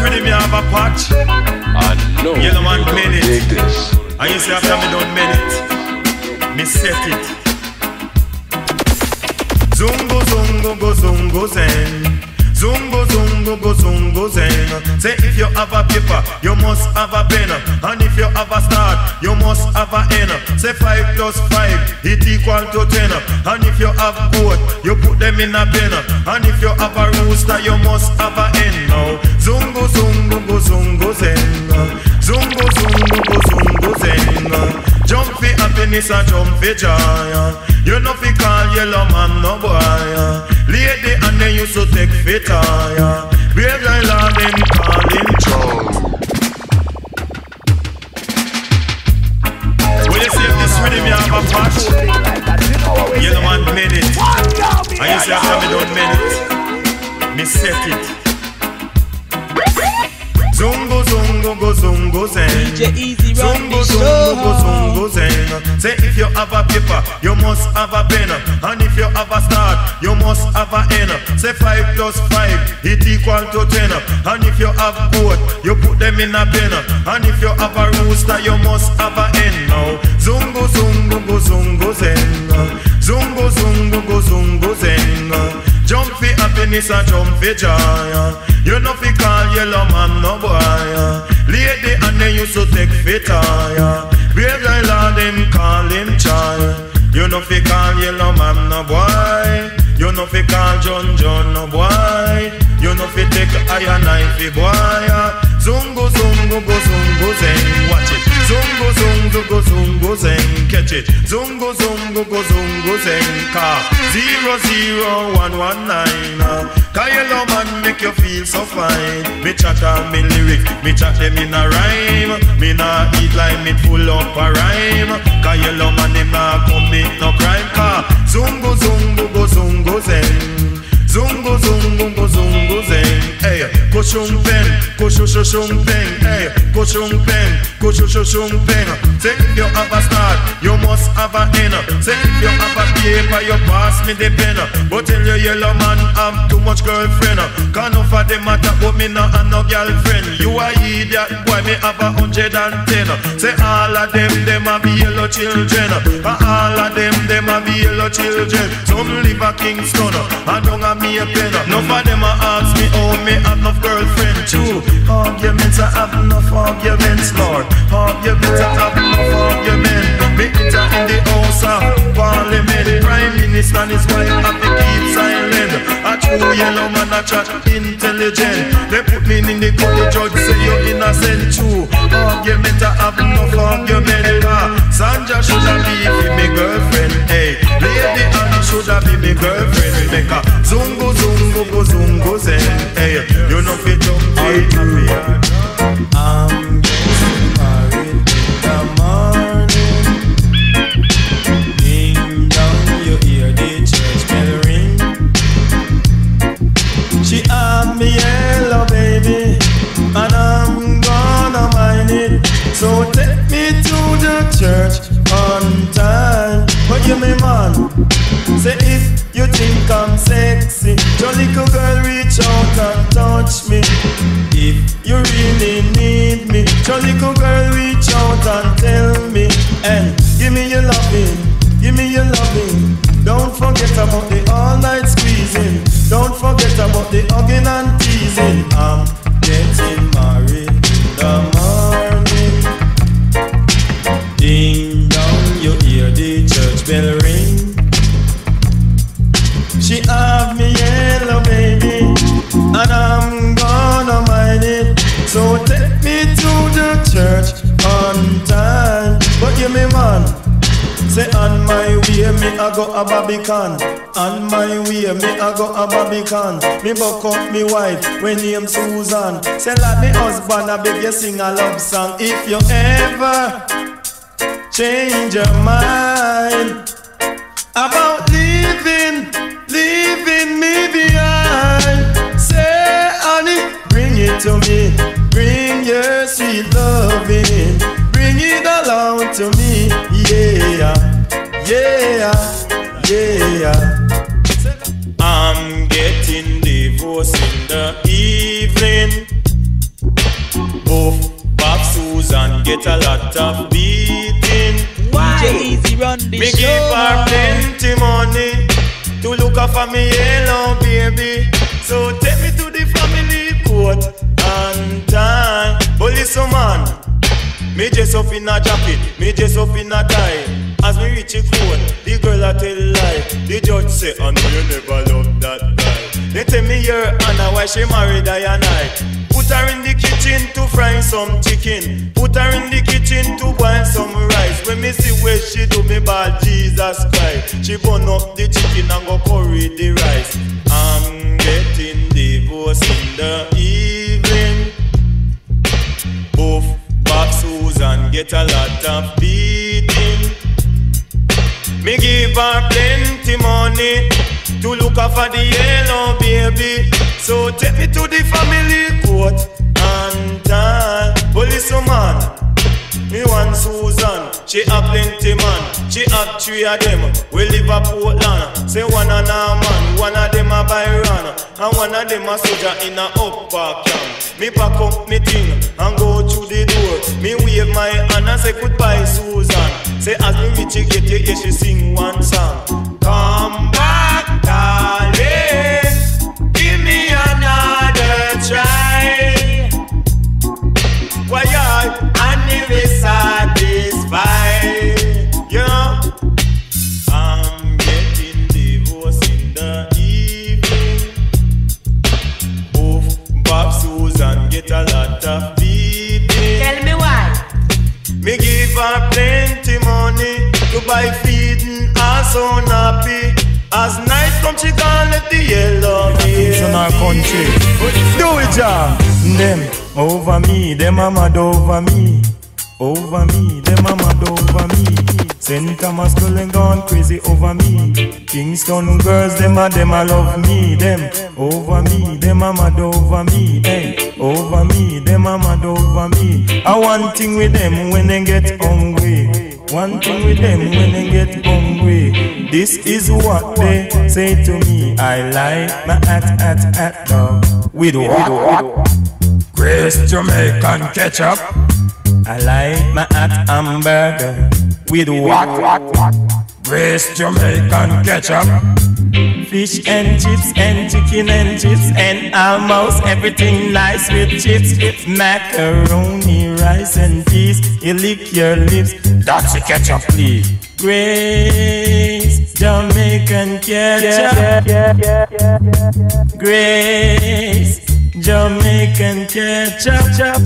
rhythm, you have a patch. I know Yellow man you made dig it. this. And you see after me done made it, me set it. Zungo zungo go zungo zen. Zungo zungo go zungo zen. Say if you have a paper, you must have a pen. And if you have a start, you must have a end. Say 5 plus 5, it equal to 10. And if you have goat, you put them in a pen. And if you have a rooster, you must have a hen. Now zungo zungo go zungo zen. Zungo zungo go zungo zen. Jump for happiness and jump for joy. You know fi call yellow man no boy. Lady and they used to take fit tire. Brave like Lord them call him Joe. When you see this rhythm you have a patch, yellow man made it. And you see after me done made it, me set it. Zungo zungo go zungo zen. DJ Easy Zungo zungo go zungo zen. Say if you have a paper, you must have a pen. And if you have a start, you must have a end. Say 5 plus 5, it equal to 10. And if you have goat, you put them in a pen. And if you have a rooster, you must have a hen. Now zungo zungo go zungo zen. Zungo zungo go zungo zen. Jump for happiness and jump for joy. You know fi call yellow man no boy. Lady and they used to take fit tire. Brave like Lord them call him child. You know fi call yellow man no boy. You know fi call John no boy. You know fi take iron knife boy. Zungo zungo go zungo zen. Watch it. Zungo zungo go zungo zen. Catch it. Zungo zungo go zungo zen. Car 00119. Cause yellow man make you feel so fine. Me chat on me lyric, me chat them in a rhyme. Me nah eat like me full up a rhyme. Cause yellow man him nah commit no crime. Cause zungo zungo go zungo zen. Zungo zungo go zungo zen. Hey, koshung pen, koshushung pen. Hey, koshung pen, koshushung pen. Say if you have a start, you must have a end. Say if you have a paper, you pass me the pen. But tell your yellow man I'm too much girlfriend. Can't offer the matter, but me not have no girlfriend. You a idiot, boy, me have 110. Say all of them a be yellow children. All of them a be yellow children. Some live a Kingston, and don't have me a pen. None of them a ask me, oh, me have enough girlfriend too. Arguments, I have enough arguments, Lord. Arguments, I have enough arguments. Me enter in the house of Parliament. Prime Minister and his wife have to keep silent. A true yellow man a chat intelligent. They put me in the court, the judge say you're innocent too. Argument, I have enough argument. Sandra should have be me girlfriend. Hey, Lady Annie should have be me girlfriend. Make a zungo zungo go zungo zen. Hey, you know fi jump happy. I'm getting married in the morning. Ding dong, you hear the church bell ring. She have me yellow baby, and I'm gonna mind it. So take me to the church on time. But you me man, say if you think I'm sexy, your little girl reach out and touch me. If you really need me, your little girl reach out and tell me. And give me your loving, give me your loving. Don't forget about the all night squeezing. Don't forget about the hugging and teasing. I'm getting married in the morning. Ding dong, you hear the church bell ring. She have me yellow baby, and I'm gonna mind it. So take me to the church on time. But you me man, say on my way me I go a Barbican. On my way me I go a Barbican. Me buck up me wife when name Susan. Say like me husband I beg you sing a love song. If you ever change your mind about leaving me behind, say honey, bring it to me. Bring your sweet loving, bring it along to me. Yeah, yeah, yeah. I'm getting divorced in the evening. get a lot of beating. Why? Easy run the me show. give her plenty money to look after me yellow baby. So take me to the family court and time. But listen man, me dress up in a jacket, me dress up in a tie. As me reach a court, the girl a tell lie. The judge say, I know you never loved that guy. They tell me her Anna why she married I and I. Put her in the kitchen to fry some chicken. Put her in the kitchen to boil some rice. When me see where she do me bad Jesus Christ. She burn up the chicken and go curry the rice. I'm getting divorced in the evening. Both Bob Susan get a lot of beating. Me give her plenty money to look after the yellow baby. So take me to the family court and tell police man, me want Susan, she have plenty man. She have 3 of them, we live a Portland. Say one a man, one of them a Byron, and one of them a soldier in a upper camp. Me pack up me thing and go through the door. Me wave my hand and say goodbye Susan. Say as me reach it get you, yeah, she sing one song. Come back darling, give me another try. Why I never satisfied. Yeah, I'm getting divorced in the evening. Both Bob Susan get a lot of beating. Tell me why. Me give her plenty money to buy feeding, also happy. As night come she gone let the yellow It's in our country. Do it, Jah. Them over me, them a mad over me. Over me, them a mad over me. St. Thomas girl and gone crazy over me. Kingston girls, them a love me. Them over me, them a mad over me. Hey, over me, them a mad over me. I one thing with them when they get hungry. One thing with them when they get hungry. This is what they say to me. I like my at dog with what? Grace Jamaican ketchup. I like my at hamburger with what? Grace Jamaican ketchup. Fish and chips and chicken and chips and almost everything nice with chips. Macaroni, rice and peas. You lick your lips. That's the ketchup, please. Grace Jamaican ketchup. Grace Jamaican ketchup.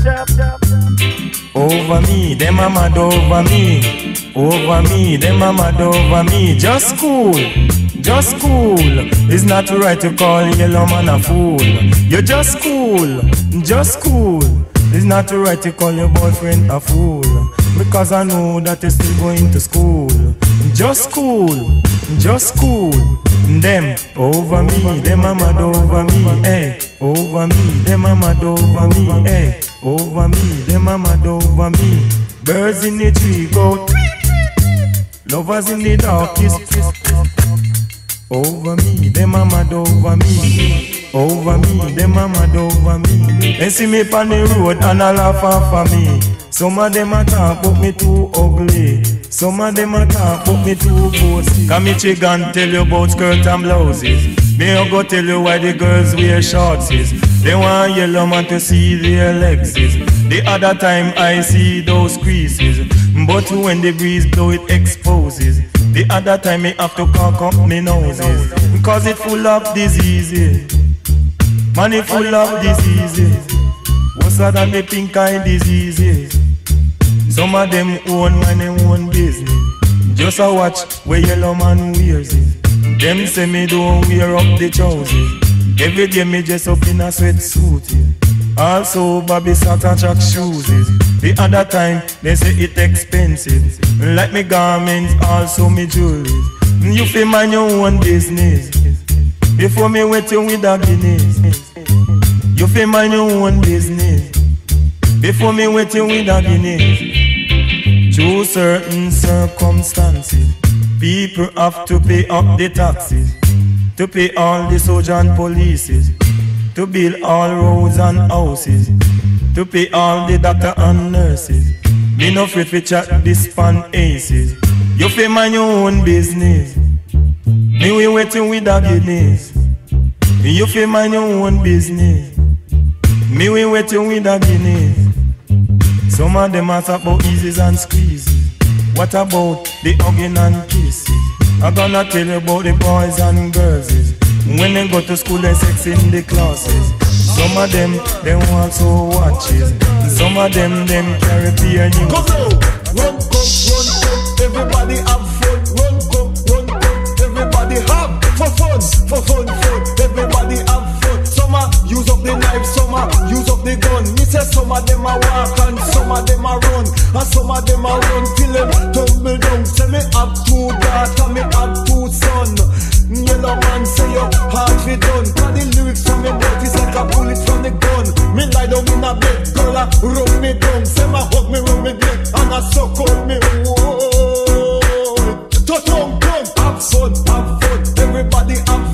Over me, them a mad over me. Over me, them a mad over me. Just cool, just cool. It's not right to call yellow man a fool. You're just cool, just cool. It's not right to call your boyfriend a fool. Because I know that you're still going to school. Just cool, just cool. Them over me, them a mad over me. Hey, over me, them a mad over me. Hey, over me, them a mad over me. Birds in the tree go tweet, tweet. Lovers in the dark kiss. Over me, them a mad over me. Over me, them a mad over me. They see me on the road and a laugh off of me. Some of them a talk but me too ugly. Some of them a talk but me too bossy. Come me chicken tell you about skirt and blouses. Me a go tell you why the girls wear shorts is. They want yellow man to see their legs is. The other time I see those creases. But when the breeze blow it exposes. The other time me have to cock up me noses. Cause it full of diseases. Man it full of diseases. Worse than the pink eye diseases. Some of them own man and own business. Just a watch where yellow man wears it. Them say me don't wear up the trousers. Every day me dress up in a sweatsuit. Also Bobby Satan track shoes. The other time they say it expensive. Like me garments, also me jewelry. You feel mind your own business. Before me wet you with a Guinness. You feel mind your own business. Before me wet you with a Guinness. Through certain circumstances, people have to pay up the taxes, to pay all the soldiers and polices, to build all roads and houses, to pay all the doctors and nurses. Me no free fi chat this pan aces. You fi mind your own business. Me we waiting with the Guinness. You fi mind your own business. Me we waiting with the Guinness. Some of them ask about eases and squeezes. What about the hugging and kisses? I'm gonna tell you about the boys and girls. When they go to school, they sex in the classes. Some of them also watches. Some of them carry peer news. Go now, run, come, everybody have fun. Run, come, everybody have for fun. Everybody have fun. Some use up the knife, some use up the gun. Me say some of them a walk and some of them a run, and some of them a run till them tumble down. Say me have 2 daughters, me have 2 sons. Yellow man say your heart be done. Cause the lyrics from me mouth is like a bullet from the gun. Me lie down in a bed, girl a rub me down. Say my hug me rub me neck and a suck out me. Whoa, come, have fun. Everybody have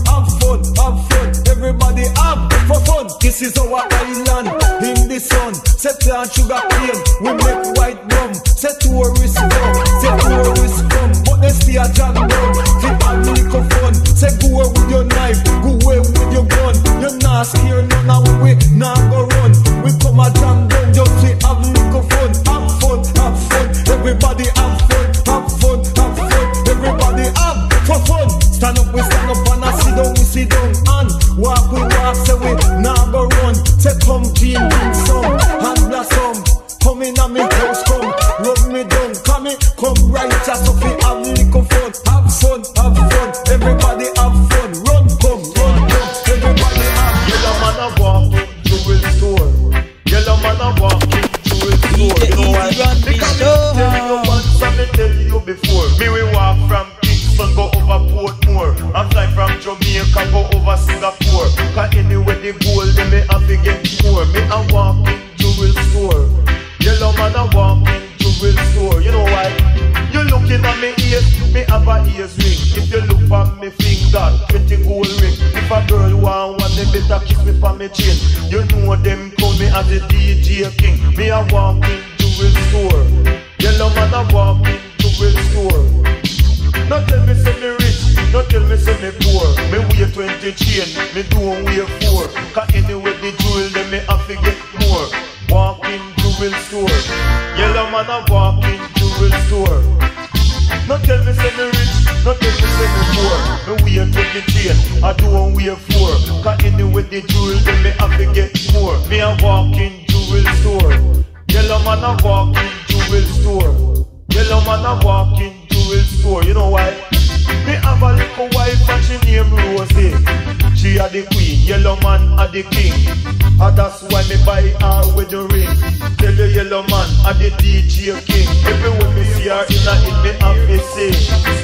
fun. Everybody have for fun. This is our island in the sun. Say plant sugar cane, we make white rum. Say tourists come, but they stay a jam down. Fit and little fun. Say go away with your knife, go away with your gun. You're not scared none of we not go run. We come a jam down just to have little fun. Have fun. Everybody have fun. Everybody have for fun. Stand up and we sit down and walk we walk. Say we not go run. Say come clean, bring some and blossom. Come in a me house, come rub me down. Come right just up and have little fun. Have fun. Everybody have fun. Run. Everybody have. Yellow man a walk to his store. Yellow man a walk to his store. You know why? Because me tell you once and me tell you before. Me we walk from Kingston go over Portmore. I fly from Jamaica go over Singapore. Cause anywhere the gold they me have to get more. Me a walk in jewel store. Yellow man a walk in jewel store. You know why? You looking at me ears, me have a ears ring. If you look at me finger, 20 gold ring. If a girl want one, they better kiss me for me chin. You know them call me as the DJ king. Me a walk in jewel store. Yellow man a walk in jewel store. No tell me say me rich, no tell me say me poor. Me wear 20 chain, me don't wear 4. Cause anyway the jewel them me have to get more. Walk in jewel store. Yellow man a walk in jewel store. No tell me say me rich, no tell me say me poor. Me wear 20 chain, I don't wear 4. Cause anyway the jewel them me have to get more. Me a walk in jewel store. Yellow man a walk in jewel store. Yellow man a walk in jewel store. You know why? Me have a little wife and she named Rosie. She a the queen, yellow man a the king. And that's why me buy her with the ring. Tell you yellow man a the DJ king. Everywhere me see her in a hit me have to sing.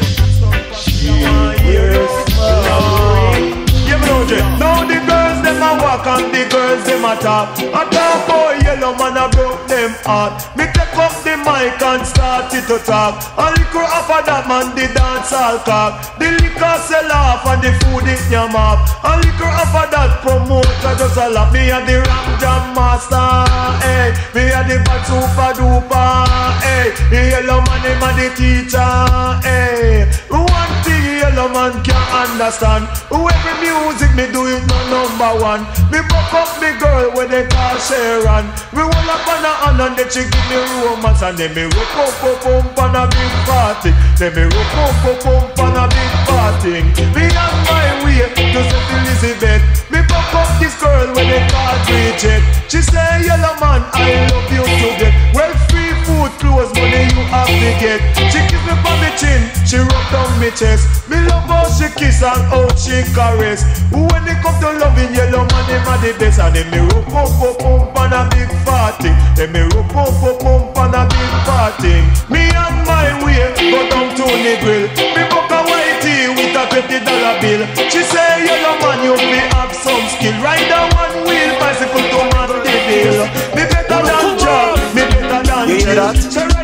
She wears a ring. You know now the girls them a walk and the girls them a talk. A talk boy yellow man a broke them heart. Me take up the mic and start it to talk. A liquor after that man the dance all cock. The liquor sell off and the food it yam off. A liquor after that promoter just a laugh. Me a the rap jam master, hey. Me a the bad super duper, hey. The yellow man him a the teacher, hey. One thing yellow man can't understand. Every music me do it no #1. Me buck up me girl when they call Sharon. Me roll up on her hand and then she give me romance. And then me rope up on a big party. Then me rope up on a big party. Me on my way to St. Elizabeth. Me buck up this girl when they call Bridget. She say yellow man I love you to death. Well free food, clothes, money you have to get. She kiss me on me chin, she rub down me chest. Me love how she kiss and how she caress. When it come to loving yellow man, them are the best. And then me rope up on a big party. Then me rope up on a big party. Me on my way, go down to the grill. Me book a whitey with a $20 bill. She say yellow man, you may have some skill. Ride a one wheel bicycle to man the bill. Me better than John, me better than Jill. So ride up on the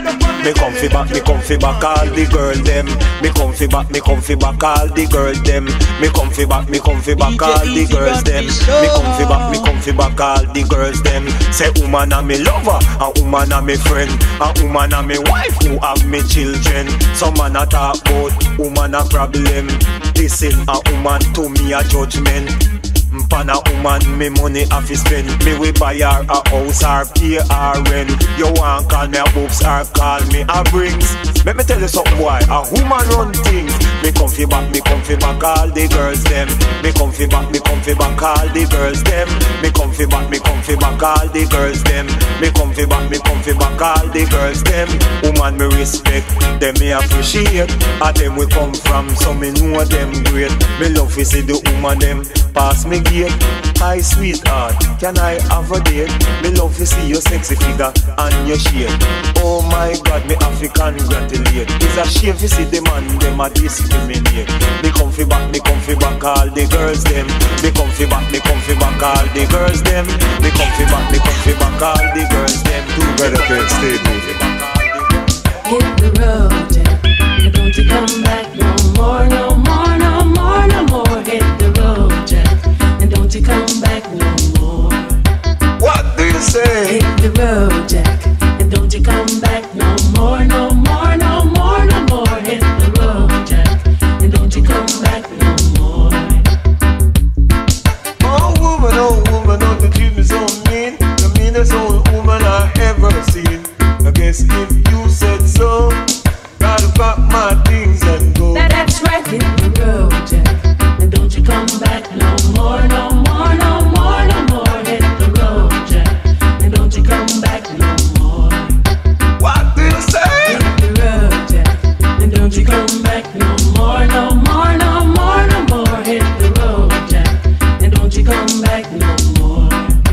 Me comfy back all the girl them. Me comfy back all the girl them. Me comfy back all the girls them. Me comfy back all the girls them. Say woman a me lover, a woman a me friend, a woman a me wife who have me children. Some man a talk about woman a problem. Listen, a woman to me a judgment. Pan a woman, me money have to spend. Me we buy her a house or pay her rent. You want call me a boobs or call me a brings. Let me tell you something, boy, a woman run things. Me comfy back all the girls them. Me comfy back all the girls them. Me comfy back all the girls them. Me comfy back all the girls them. Woman me respect, them me appreciate. A them we come from, so me know them great. Me love to see the woman them pass me gate. Hi sweetheart, can I have a date? Me love to see your sexy figure and your shape. Oh my God, me have to congratulate. It's a shame to see the man them a discriminate. Me comfy back all the girls them. Me comfy back all the girls them. Me comfy back all the girls them. Two better kids stay moving. Hit the road, Jack, and don't you come back no more, no more, no more, no more. Hit the road, Jack, and don't you come back no more. What do you say? Hit the road, Jack, and don't you come back no more, no more, no more, no more. Hit the road, Jack, and don't you come back no more. Oh woman, don't you treat me so mean. The meanest old woman I ever seen. I guess if you said so, gotta pack my things and go. That's right, hit the road, Jack, and don't you come back no more, no more, no more, no more. Hit the road, Jack, and don't you come back no more. What do you say? Hit the road, Jack, and don't you come back no more, no more, no more, no more. Hit the road, Jack, and don't you come back no more.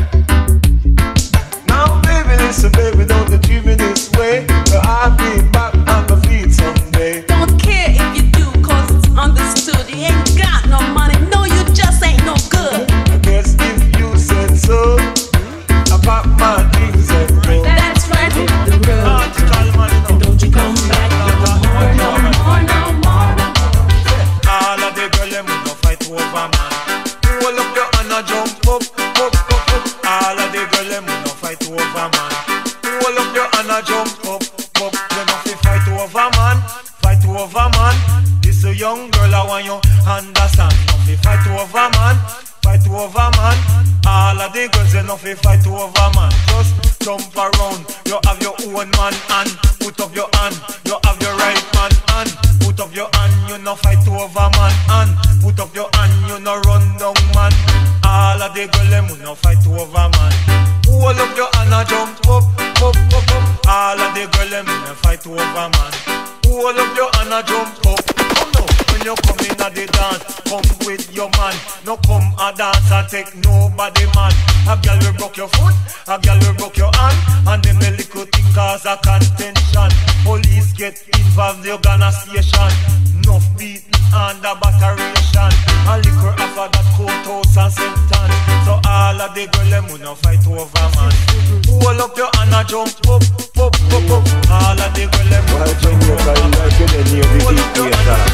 Now baby, listen baby, don't you treat me this way. I'll be back on my feet someday. Don't care if you do, cause it's understood. You ain't got no money, no you just ain't no good. I guess if you said so, I pack my things and go. That's right, hit the road, and don't you come back no more, no more, no more, no more. All of the girls them no fight over man. Hold up your hand and jump up, up, up, up. All of the girls them no fight over man. Hold up your hand and jump up, up. Them no fi fight over man, fight over man. This a young girl I want you understand. No fi fight over man, fight over man. All of the girls they no fi fight over man. Just jump around, you have your own man and put up your hand. You have your right man and put up your hand. You no fight over man and put up your hand. You no run down man. All of the girls them no fight over man. Hold up your hand and jump up, up, up, up. All of the girls them no fight over man. Hold up your hand and jump up. Come now, when you come in at the dance, come with your man. No come a dance and take nobody man. A girl will broke your foot, a girl will broke your hand, and them the little thing cause a contention. Police get involved, you gonna station. Enough beating and a batteration. A liquor after that courthouse and sentence. So all of the girls them will not fight over man. Hold up your hand and jump up, up, up, up. All of the girls them will not jump over man. Hold up your hand.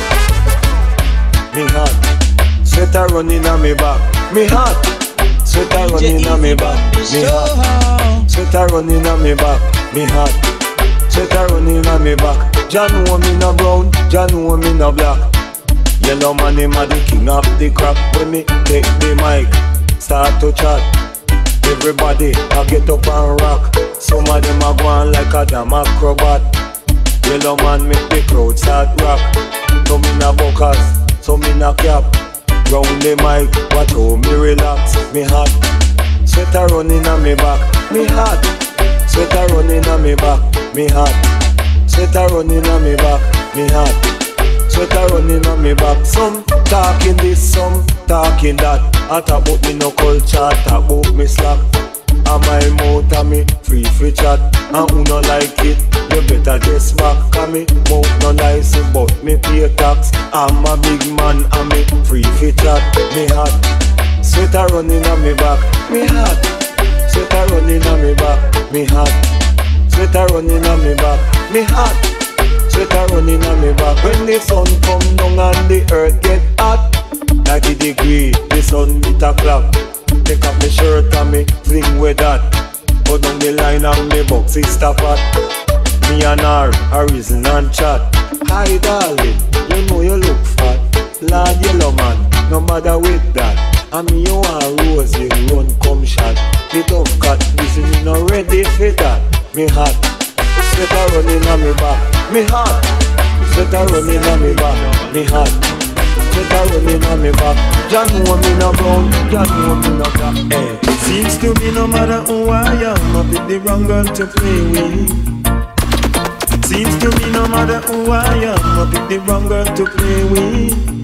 Me hot, sweat a running on me back. Me hot, sweat a running on me back. Me hot, sweat a running on me back. Me hot, sweat a running on me back. Jah know me no brown, Jah know me no black. Yellow man him a the king of the crop. When me take the mic, start to chat. Everybody a get up and rock. Some of them a go on like a damn acrobat. Yellow man make the crowd start rock. Some in a buckers, some in a cap. Round the mic, watch how me relax. Me hot, sweat a running on me back. Me hot, sweat a running on me back. Me hot, sweat a running on me back. Me hot, sweat a running on me back. Some talking this, some talking that. I talk about me no culture, talk about me slack. And my mouth and me free chat. And who no like it, you better dress back. Cause me mouth no license but me pay tax. I'm a big man and me free chat. Me hot, sweat a running on me back. Me hot, sweat a running on me back. Me hot, sweat a running on me back. Me hot, sweat a running on me back. When the sun come down and the earth get hot, 90 degree, the sun hit a clock. Take off me shirt and me fling with that. Put down the line and me box it stop at. Me and her, a reason and chat. Hi darling, you know you look fat. Lord yellow man, no matter with that. I mean you want rose, you run come shot. The tough cat, this is not ready for that. Me hot, sweat a running on me back. Me hot, sweat a running on me back. Me hot, sweat a running on me back. Jah know me no brown, Jah know me no black. Hey, seems to me no matter who I am, I pick the wrong girl to play with. Seems to me no matter who I am, I pick the wrong girl to play with.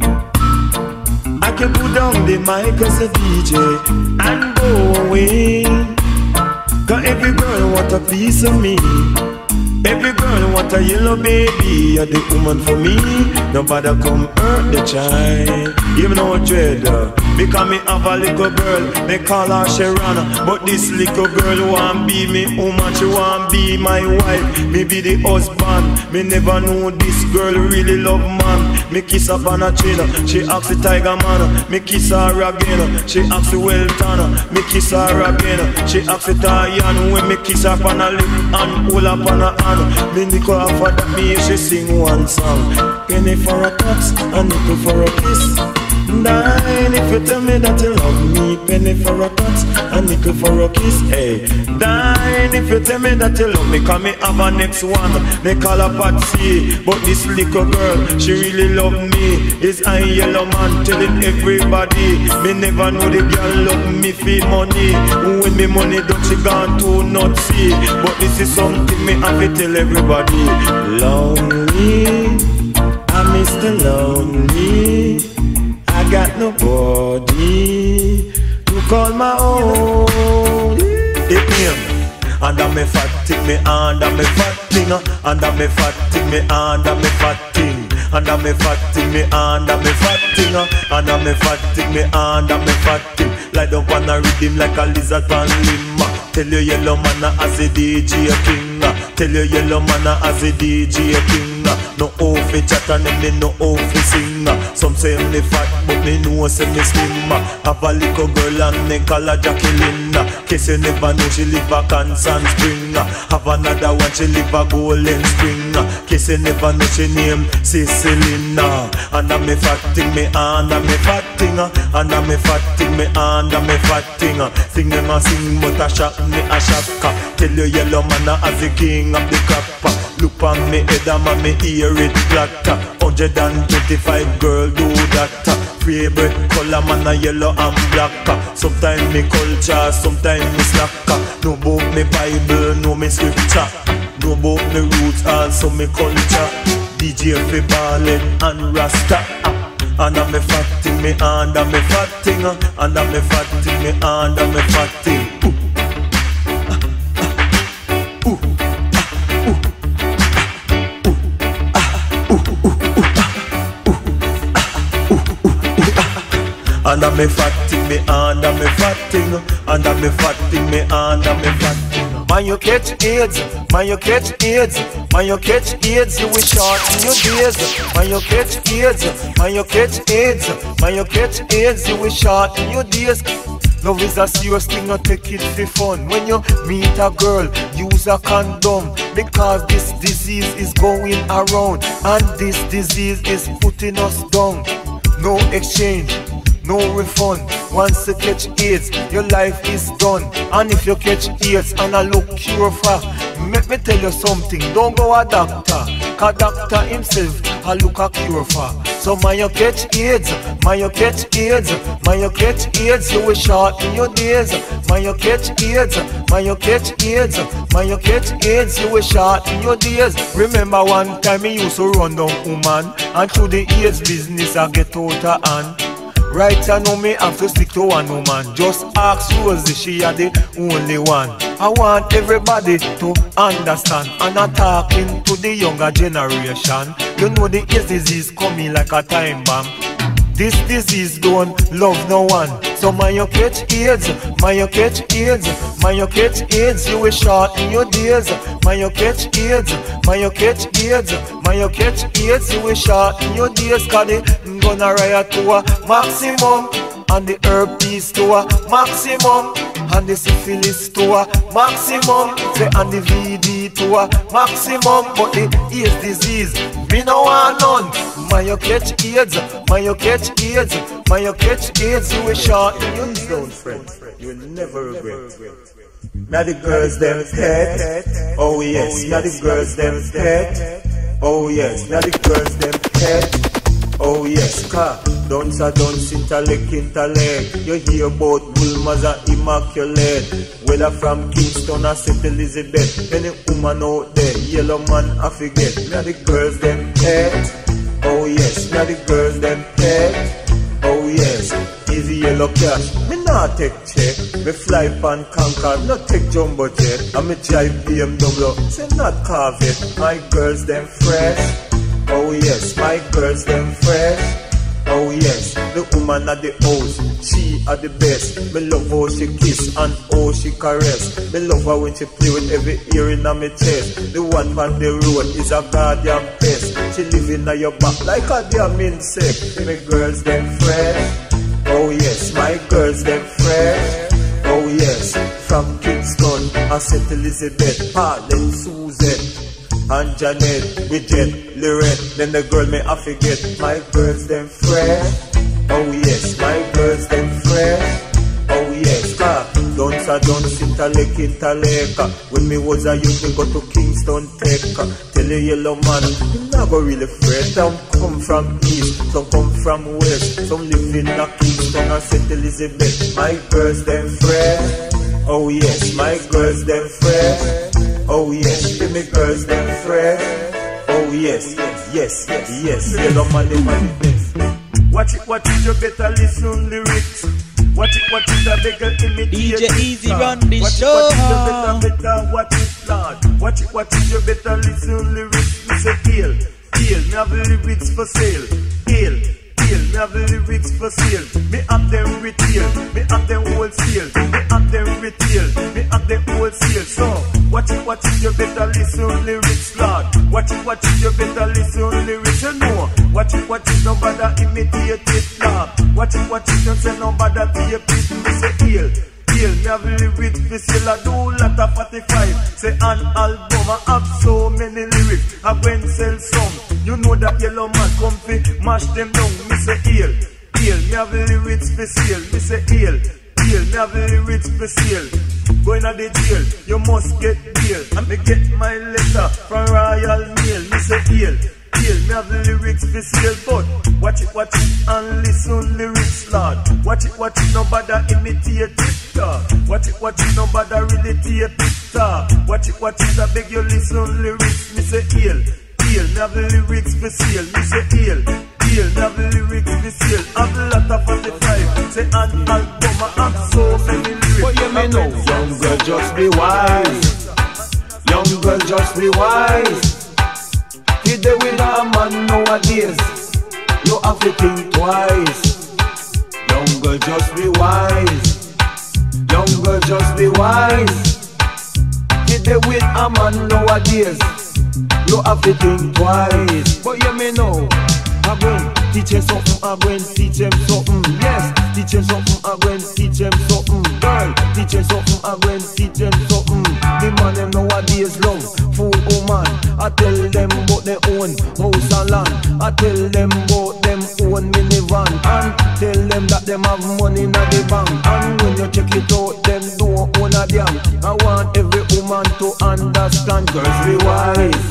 I can put down the mic as a DJ and go away. Cause every girl want a piece of me. Every girl want a yellow baby. You're the woman for me. Nobody come hurt the child. Even though I dread her, because me have a little girl, they call her Sharon. But this little girl want be me woman. She want be my wife. Me be the husband. Me never know this girl really love man. Me kiss her on a chin. She ask the tiger man. Me kiss her again. She ask the Welton. Me kiss her again. She ask the Tayan. When me kiss her on a lip and hold up on a hand. Me nickel off for that me, she sing one song. Penny for a touch, a nickel for a kiss. Dine if you tell me that you love me. Penny for a touch, a nickel for a kiss. Hey, dine if you tell me that you love me. Cause me have a next one, they call her Patsy. But this little girl, she really love me. Is I yellow man telling everybody. Me never know the girl love me for money. When me money done, she gone to not see. But this is something me have to tell everybody. Lonely, I'm Mr. Lonely. I got nobody to call my own. It me under me fat thing, me under me fat thing, under me fat thing, me under me fat thing, under me fat thing, me under me fat thing, under me fat thing, me under me fat thing. Lie down on a rhythm like a lizard on limb. Tell your yellow man as a DJ king. Tell your yellow man as a DJ king. No off it chat and me no off it sing. Some say me fat but me know say me slim. Have a little girl and me call her Jacqueline. Case you never know she live a Constant Spring. Have another one she live a Golden Spring. Case you never know she name Cecilina. And I'm me fat thing me and I'm me fat thing. And I'm me fat thing me and I'm me fat thing. Sing them a sing but a shock me a shock. Tell your yellow man as the king of the crop. Look on me head and me ear it flat. 125 girl do that. Favorite color man a yellow and black. Sometimes me culture, sometimes me slack. No book me Bible, no me scripture. No book me roots, also me culture. DJ fi ballin and rasta. And I'm me fat thing, me and I'm me fat thing. And I'm me fat thing, me and I'm me fat thing. And I'm me fat thing, me and I'm me fat thing. And I'm me fat thing, me and I'm me fat thing. Man you catch AIDS, man you catch AIDS, man you catch AIDS, you will shorten your days. Man you catch AIDS, man you catch AIDS, man you catch AIDS, you will shorten your days. Love is a serious thing, not take it for fun. When you meet a girl, use a condom. Because this disease is going around, and this disease is putting us down. No exchange, no refund. Once you catch AIDS, your life is done. And if you catch AIDS and I look cure for, let me tell you something, don't go a doctor. Cause doctor himself I look a cure for. So man you catch AIDS, man you catch AIDS, man you catch AIDS, you will shorten your days. Man you catch AIDS, man you catch AIDS, man you catch AIDS, you will shorten your days. Remember one time me used to run down woman, and through the AIDS business I get out of hand. Right now me have to stick to one woman. Just ask Rosie, she are the only one. I want everybody to understand, and I'm talking to the younger generation. You know the AIDS disease coming like a time bomb. This disease don't love no one. So man you catch AIDS, man you catch AIDS, man you catch AIDS, you will shorten your days. Man you catch AIDS, man you catch AIDS, man you catch AIDS, you will shorten your days. Cause the gonna riot to a maximum, and the herpes to a maximum, and the syphilis to a maximum, say and the VD to a maximum. But the AIDS disease, me no want none. Man you catch AIDS, man you catch AIDS, man you catch AIDS, you will shorten your days. Don't friend, you will never regret. Now the girls them pet, oh yes. Now the girls them pet, oh yes. Now the girls them pet, oh yes. Car dance intellect. You hear about Bulma's are immaculate. Whether from Kingston or St. Elizabeth, any woman out there, yellow man I forget. Now the girls them pet, oh yes. Now the girls them pet, oh yes. Easy yellow cash, me not take check. Me fly pan Concord, not take jumbo jet. And me drive BMW, say not Corvette. My girls them fresh, oh yes. My girls them fresh, oh yes. The woman at the house, she at the best. Me love how she kiss and how she caress. Me love her when she play with every ear in my chest. The one on the road is a goddamn pest. She living on your back like a damn insect. Me girls them fresh, oh yes. My girls them fresh, oh yes. From Kingston and St. Elizabeth, Parlin, Susan and Janet, Bridget, Lorette. Then the girl may I forget. My girls them fresh, oh yes. My girls them fresh, oh yes. Dance intellect. When me was a youth, me go to Kingston Tech. Tell a yellow man, you not go really fresh. Some come from east, some come from west. Some live in a Kingston and St. Elizabeth. My girls them fresh, oh yes. My girls them fresh, oh yes. Give me girls them fresh, oh yes. Yes. Yellow man, they want the best. Watch it, you better listen lyrics. Watch it, I beg you imitate. DJ Easy run the show. Watch it, you better watch it, Lord. Watch it, you better listen lyrics. Me say hail, me have lyrics for sale. Hail, me have lyrics for sale. Me have them retail, me have them wholesale. Me have them retail, me have them wholesale. So, watch it, you better listen lyrics, Lord. Watch it, you better listen lyrics, you know. Watch it, nobody imitate it, Lord. Watch it, don't say nobody tape it. Me say hail, me have lyrics for sale. I do lot of 45. Say an album, I have so many lyrics. I went sell some. You know that yellow man come fi mash them down. Me say hail, me have lyrics for sale. Me say hail, me have lyrics for sale. Going to the jail, you must get bail. And me get my letter from Royal Mail. Me say hail, me have lyrics for sale. But watch it, and listen lyrics, Lord. Watch it, nobody imitate it. Watch it, nobody really tape it. Watch it, I beg you listen lyrics. Me say hail, me have lyrics for sale. Me say hail, me have lyrics for sale. Have a lot of 45. Say an album, I have so many lyrics. But you may know, young girl, just be wise. Young girl, just be wise. If they with a man nowadays, you have to think twice. Young girl, just be wise. Young girl, just be wise. If they with a man nowadays, you have to think twice. But you may know, I'm going to teach him something, I'm going to teach him something. Yes, teach him something, I'm going to teach him something. Girl, teach him something, I'm going to teach him something. The man them nowadays love fool woman. I tell them about their own house and land. I tell them about them own minivan. And tell them that them have money in the bank. And when you check it out, them don't own a damn. I want every woman to understand. Girls be wise.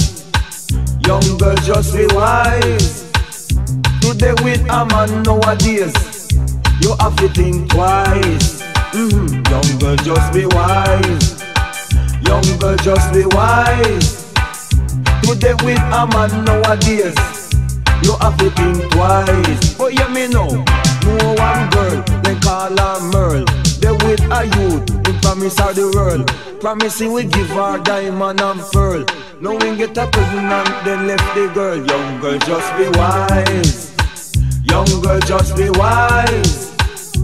Young girls just be wise. Today with a man nowadays, you have to think twice. Young girl just be wise. Young girl just be wise. Today with a man nowadays, you have to think twice. But you me know, no one girl, they call her Merle. They with a youth, they promise her the world. Promising we give her diamond and pearl. Now we get a pregnant, then left the girl. Young girl just be wise. Young girl just be wise.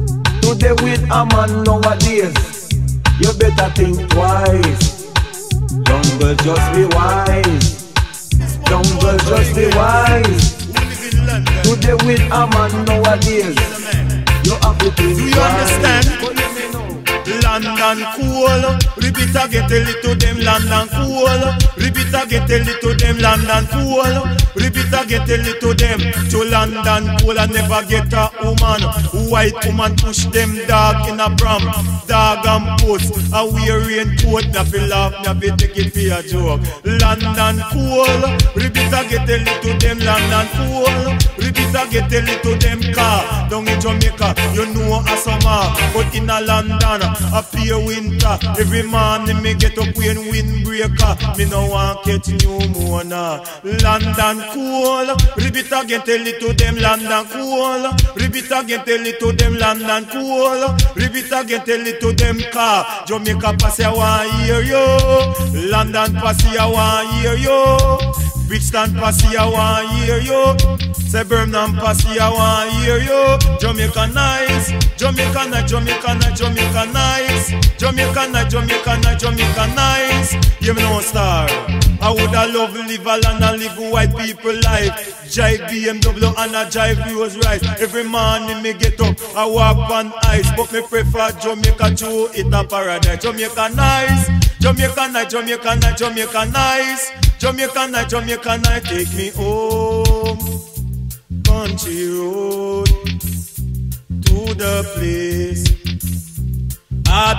Today with a man nowadays, you better think twice. Young girl, just be wise. Young girl, just be wise. Today with a man nowadays, you have to think twice. Do you understand? London cool, repeat again, tell it to them London cool. Repeat again, tell it to them London cool. Repeat again, tell it to them to London cool. I never get a woman, white woman push them dog in a pram. Dog and puss, a wear raincoat, na fi laugh, na fi take it for a joke. London cool, repeat again, tell it to them London cool. Repeat again, tell it to them car. Down in Jamaica, you know a summer, but in a London, a pure winter. Every morning me get up when windbreaker. Me no want catch pneumonia. London cool. Repeat again, tell it to them London cool. Repeat again, tell it to them London cool. Repeat again, tell it to them car. Jamaica Passy, I want hear you. London Passy, I want hear you. Bridgetown Passy, I want hear you. Say Birmingham Passy, I want hear you. Jamaica nice, Jamaica nice, Jamaica nice, Jamaica nice. Jamaica nice, Jamaica nice, Jamaica nice. You me no star. I woulda love live a land and live white people life. Jive BMW and a jive Rolls Royce. Every morning me get up, I walk on ice, but me prefer Jamaica to it a paradise. Jamaica nice, Jamaica nice, Jamaica nice, Jamaica nice. Jamaica nice, Jamaica nice, take me home. Country road to the place I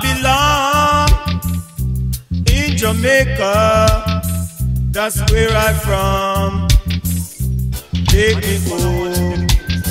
belong. In Jamaica, that's where I'm from. Take me home.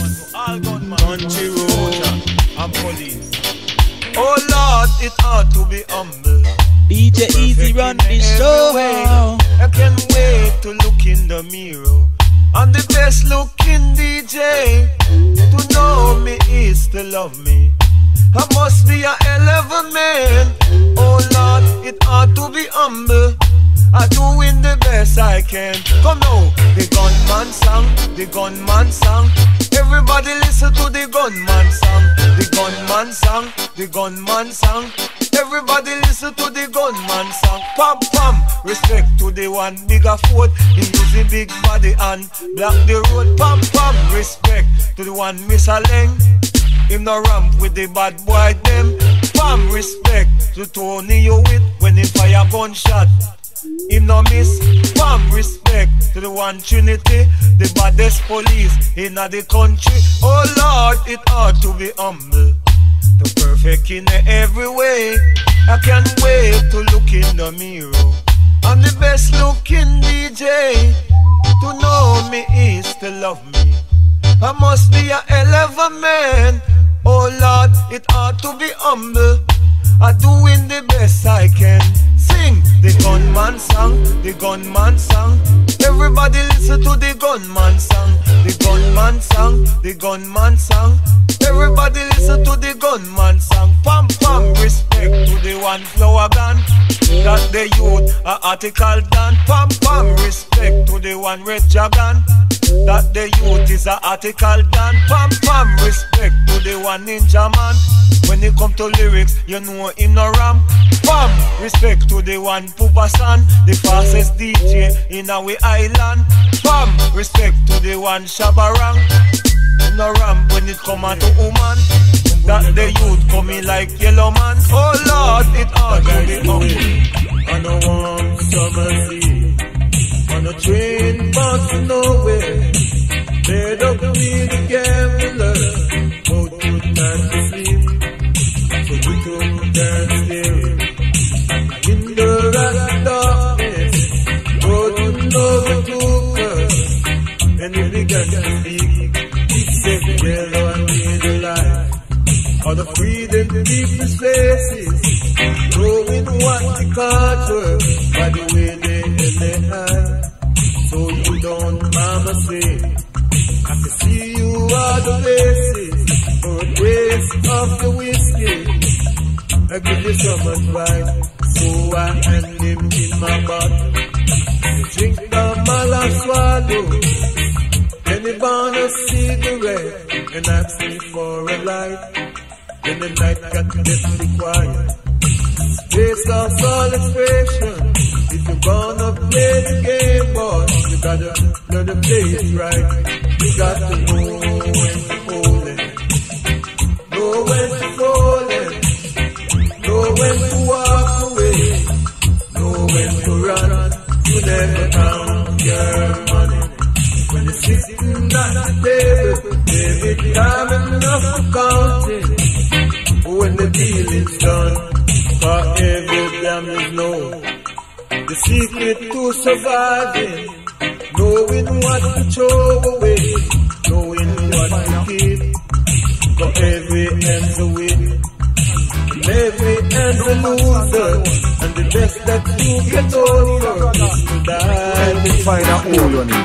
Country road and police. Oh Lord, it ought to be humble. DJ Easy run the show. I can't wait to look in the mirror. I'm the best looking DJ. To know me is to love me. I must be a hell of a man. Oh Lord, it ought to be humble. I doing the best I can. Come now, the gunman song, the gunman song. Everybody listen to the gunman song, the gunman song, the gunman song. Everybody listen to the gunman song. Pam pam, respect to the one bigger foot. He use the big body and block the road. Pam pam, respect to the one Mr. Leng. Him no ramp with the bad boy them. Pam, respect to Tony you with when he fire gunshot. Him no miss. Pam, respect to the one Trinity, the baddest police in the country. Oh Lord, it ought to be humble, the perfect in every way. I can't wait to look in the mirror. I'm the best looking DJ. To know me is to love me. I must be a hell of a man. Oh Lord, it ought to be humble. I'm doing the best I can. Sing the gunman song, the gunman song. Everybody listen to the gunman song, the gunman song, the gunman song. Everybody listen to the gunman song. Pam pam, respect to the one flower gun. That the youth a article done. Pam pam, respect to the one red dragon. That the youth is a article done. Pam pam, respect to the one ninja man. When it come to lyrics, you know him no ram. Pam, respect to the one Puba San, the fastest DJ in our island. Pam, respect to the one Shabarang. No ram when it come to woman. That the youth coming like yellow man. Oh Lord, it ought to be humble. I don't want summer sea. On a train bound to nowhere. Made up with the gambler. Both good time to sleep. So we took down stairs. In the rat darkness. Oh, you know the took. And we began to speak. He said yellow and made a life. All the freedom to people's faces. Knowing what the cards were. By the way they held their hand. So you don't mama say. I can see you are the places. For a taste of the whiskey. I give you some advice. So I hand him in my bottle. You drink the mala swallow. Then he burn a cigarette and ask me for a light. in the night got to get quiet. Based on all expression, if you're gonna play the game, boy, you gotta learn to play it right. You got to know when to hold it, know when to fold it, know when to walk away, know when to run. You never count your money when you're sitting at the table. Every time enough to count it when the deal is done. For every damn is known the secret to surviving, knowing what to throw away, knowing what to keep. For every end's a win, and every end's a loser, and the best that you get over is to die. Let me find out who you need.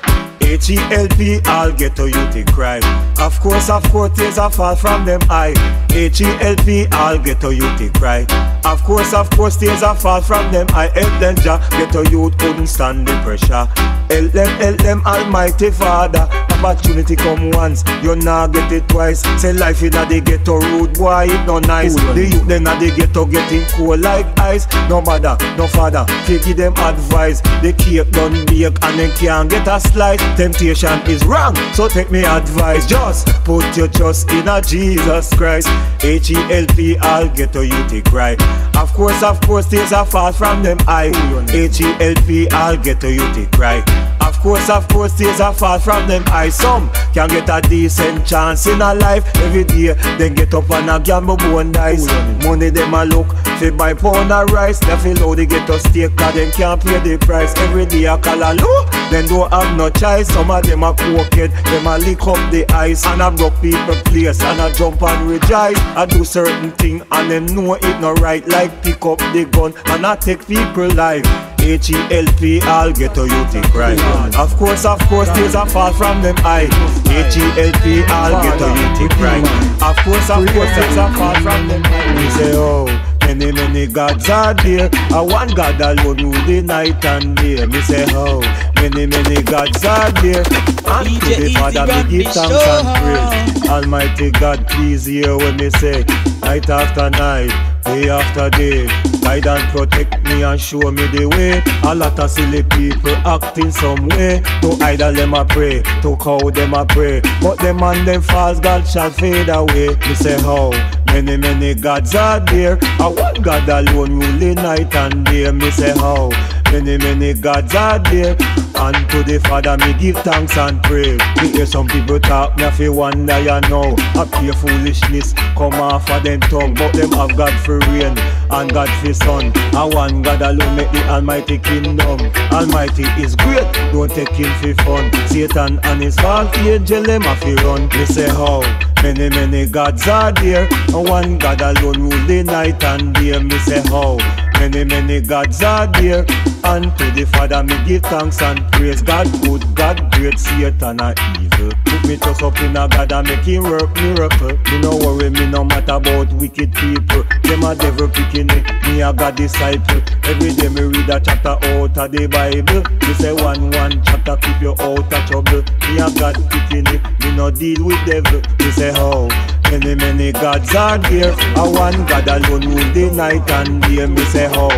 H-E-L-P, I'll get to you to cry. Of course, tears are fall from them eye. H-E-L-P, I'll get to you to cry. Of course, tears are fall from them eye. Help them, Jah, get to you couldn't stand the pressure. Help them, Almighty Father. Opportunity come once, you not get it twice. Say life in the ghetto rude, boy, it no nice. The youth then at the ghetto getting cold like ice. No mother, no father, they give them advice. The cake done bake and then can't get a slice. Temptation is wrong, so take me advice. Just put your trust in a Jesus Christ. H-E-L-P, I'll get to you to cry. Of course, tears are far from them eye. H-E-L-P, I'll get to you to cry. Of course, tears are far from them eye. Some can get a decent chance in a life every day. Then get up and a gamble bone dice. Money them a look, fi buy pound of rice. They feel how they get a steak, cause them can't pay the price. Every day a call a low, then don't have no choice. Some of them a cokehead, them a lick up the ice. And a broke people place, and a jump and rejoice. I do certain thing, and them know it no right. Like pick up the gun, and I take people life. H-E-L-P, I'll get to you to cry. Of course, tears are fall from them eye. H-E-L-P, I'll get to you to cry. Of course, tears are fall from them eye. We say, oh, many gods are there. I one God alone rule the night and day. Me say, oh, many gods are there. And to the Father me give thanks and praise. Almighty God, please hear when me say, night after night, day after day, guide and protect me and show me the way. A lot of silly people act in some way. To idol them a pray, to cow them a pray, but them and them false God shall fade away. Me say how many gods are there. I one God alone rule the night and day. Me say how many gods are there. And to the Father me give thanks and pray. Me hear some people talk, me fi wonder you know. A pure foolishness come off of them tongue, but them have God for rain and God for sun. And one God alone make the Almighty kingdom. Almighty is great, don't take him for fun. Satan and his false angel them a fi run. Me say how many gods are there. And one God alone rule the night and day. Me say how many gods are there. And to the Father me give thanks and praise. God good, God great, Satan a evil. Put me trust up in a God and make him work miracle. Me no worry, me no matter about wicked people. Them a devil picking it, me a God disciple. Every day me read a chapter out of the Bible. Me say one chapter keep you out of trouble. Me a God picking it, me no deal with devil. Me say how many gods are there. A one God alone rule the night and day. Me say how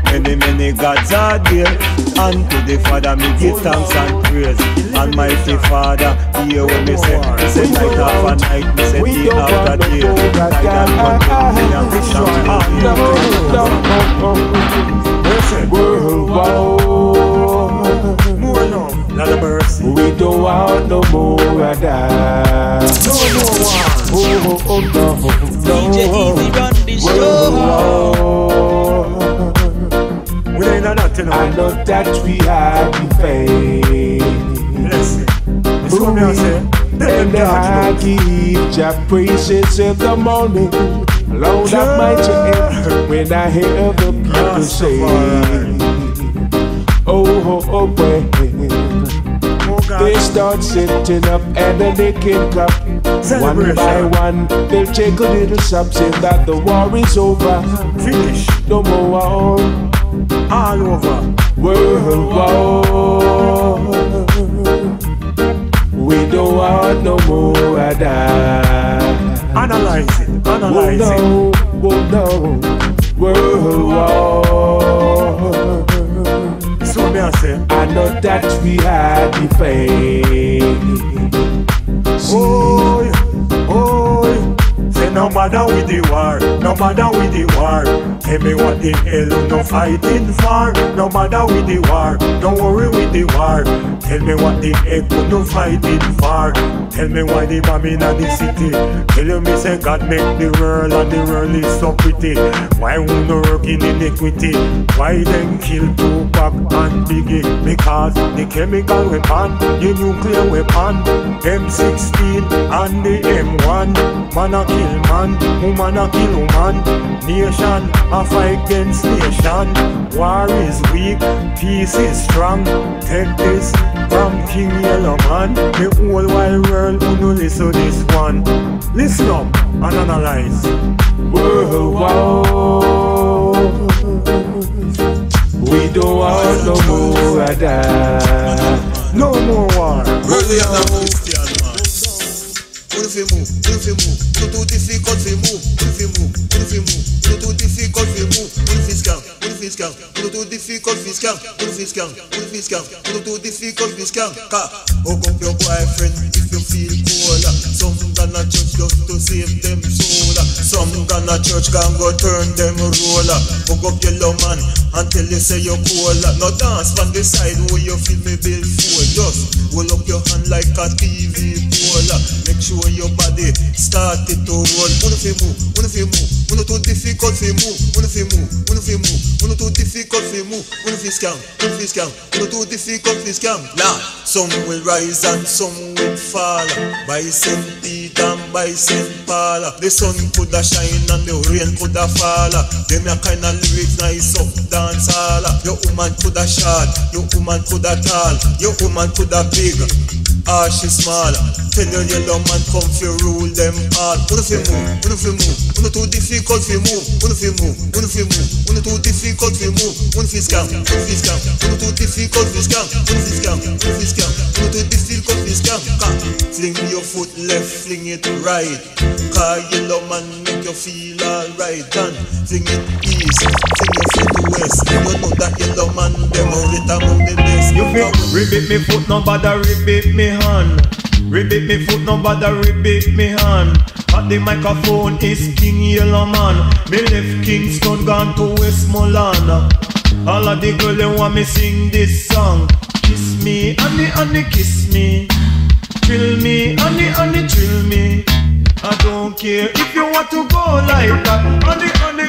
many gods are there. And to the Father me give thanks and praise. Almighty Father, hear when me say night after night, me say day after day. We don't want no more of that. DJ Easy run the show. I know that we are the fame. And I give Jah praises in the morning. Lord Almighty, when I hear the people say, oh, they start sitting up and then they kick up. One by one, they'll take a little sub, say that the war is over. Finish. No more war. All over. World war. We don't want no more of that. Analyze it. Analyze it. Oh no, world war. So me I say, I know that we had the faith. oh, say no matter with the war, no matter with the war. Tell me what the hell you no fighting for. No matter with the war, don't worry with the war. Tell me what the heck you no fighting for. Tell me why the bomb in the city. Tell you me say God make the world and the world is so pretty. Why we no work in iniquity? Why them kill Tupac and Biggie? Because the chemical weapon, the nuclear weapon, M16 and the M1. Man a kill man, woman a kill woman. Nation a fight against nation. War is weak, peace is strong. Take this from King Yellow Man. The whole wide world who no listen this one. Listen up and analyze. World war. We don't want no more of that. No more war. Really, I'm not Christian, man. If you move, not too difficult to move. If you move, not too difficult to move. If it's scam, not too difficult to scam. If it's scam, not too difficult to scam. Hook up your boyfriend if you feel cold. Some gonna church just to save them soul. Some gonna church can go turn them roller. Hook up your love man until you say you're cool. Now dance from the side where you feel me build full. Just hold up your hand like a TV pole. Make sure your body start it to roll. If you move, not too difficult to move. If you move, not too difficult to move. If you scam, not too difficult to scam. Lord, some will rise and some will fall. By St. Peter and by St. Paul. The sun coulda shine and the rain coulda fall. Them a kind of lyrics nice up dance hall. Your woman coulda short, your woman coulda tall, your woman coulda big, or she small. Tell your yellow man come fi rule them all. If you move, not too difficult to move. If you move, not too difficult to move. If you scam, not too difficult to scam. If you scam, not too difficult to scam. Fling your foot left, fling it right. Cause yellow man make you feel alright. And fling it east, fling your foot west. You know that yellow man them all it among the best. You feel ribit me foot, no bother ribit me hand. Ribit me foot, no bother ribit me hand. At the microphone is King Yellow Man. Me left Kingston, gone to Westmoreland. All of the girls they want me sing this song. Kiss me, honey, kiss me. Thrill me, honey, thrill me. I don't care if you want to go like that. Honey,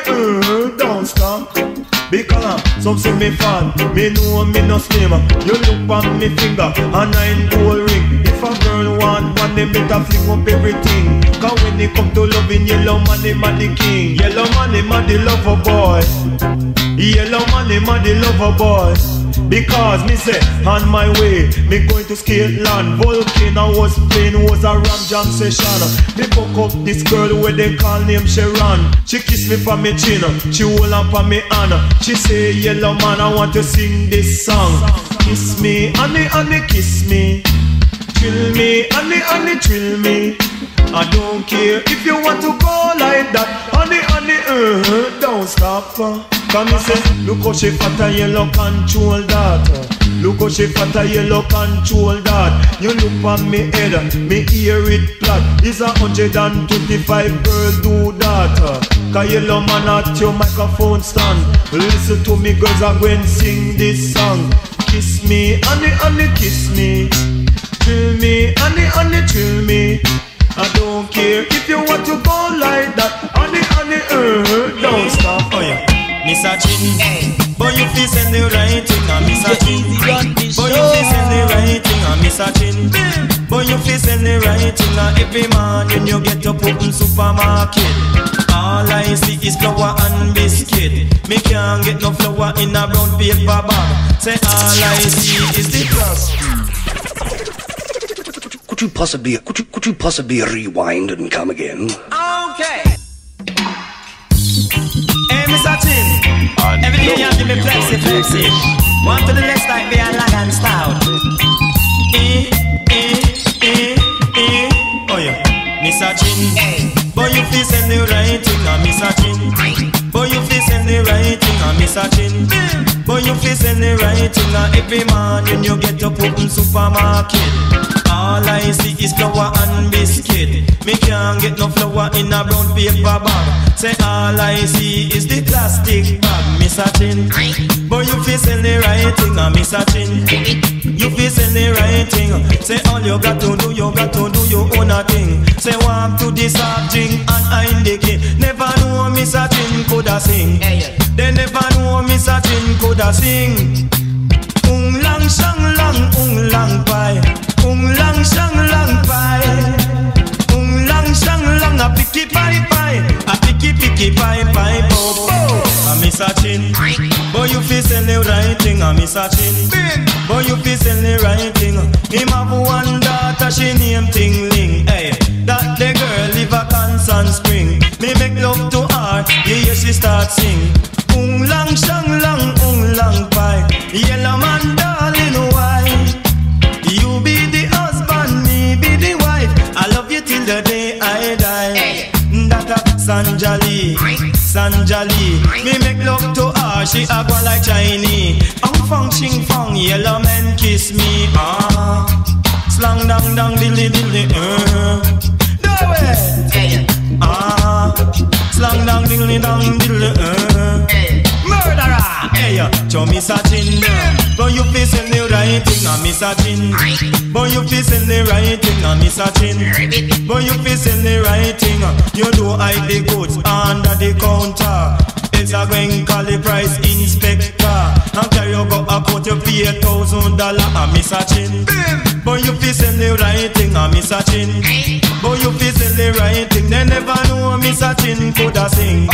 don't stop. Because some say me fat, me know me no slim. You look on me finger, a 9 gold ring. If a girl want one, they better fling up everything. Cause when it come to loving, yellow man, him a the king. Yellow man, him a the lover boy. Yellow man, him a the lover boy. Because me say, on my way, me going to Scotland. Volcano was playing, was a ram jam session. Me book up this girl where they call name Sharon. She kiss me for me chin, she hold up on me hand. She say, yellow man, I want to sing this song. Kiss me, honey, kiss me. Thrill me, honey, thrill me. I don't care if you want to go like that. Honey, don't stop. Come me say, look how she fat a yellow control that. Look how she fat a yellow control that. You look on me head, me hear it flat. It's 125 girls do that. Cause yellow man at your microphone stand. Listen to me girls, I'm going to sing this song. Kiss me, honey, kiss me. Thrill me, honey, thrill me. I don't care if you want to go like that. Honey, don't stop. Oh yeah. Miss a chin, but you feel send the right thing. Miss a chin, but you feel send the right thing. Miss a chin, but you feel send the right thing. Every morning you get up open supermarket. All I see is flour and biscuit. Me can't get no flour in a brown paper bag. Say all I see is the grass. Could you possibly rewind and come again? Okay. Hey, Mr. Chin, everything you have to be flexi. One to the left like be a lag and style. Oh yeah, Mr. Chin, but you you feel send the right thing and miss a chin. Boy you feel send the right thing and miss a chin. Boy you feel send the right thing and every morning you get up open supermarket. All I see is flour and biscuit. Me can't get no flour in a brown paper bag. Say all I see is the plastic bag. Miss a chin. Boy you feel send the right thing and miss a chin. You feel send the right thing. Say all you got to do, you got to do your own thing. Say walk to the sarging and I'm the king. Never know Miss a chin coulda sing. They never know Miss a chin coulda sing. Lang shang lang pie. Lang shang lang pie. Lang shang lang a picky pie pie. A picky pie pie po po. A miss a chin. Boy you feel send the right thing. A miss a chin. Boy you feel send the right thing. Him have one daughter she name Ting Ling. Hey, that the girl live a Constant Spring. Me make love to her. Yeah she start sing. Lang shang lang pie. Yellow man darling why? You be the husband, me be the wife. I love you till the day I die. That a Sanjali. Me make love to her, she a go like Chinese. Fong ching fong, yellow man kiss me. Slang dang dang dilly dilly. Do it. Slang dang dilly dang dilly. Murderer. Hey, show me satin. Boy you feel send the right thing and miss a chin. Boy you feel send the right thing and miss a chin. Boy you feel send the right thing. You do hide the goods under the counter. It's a going call the price inspector. And carry you go a court you pay $1,000 and miss a chin. Boy you feel send the right thing and miss a chin. Boy you feel send the right thing. They never know miss a chin coulda sing.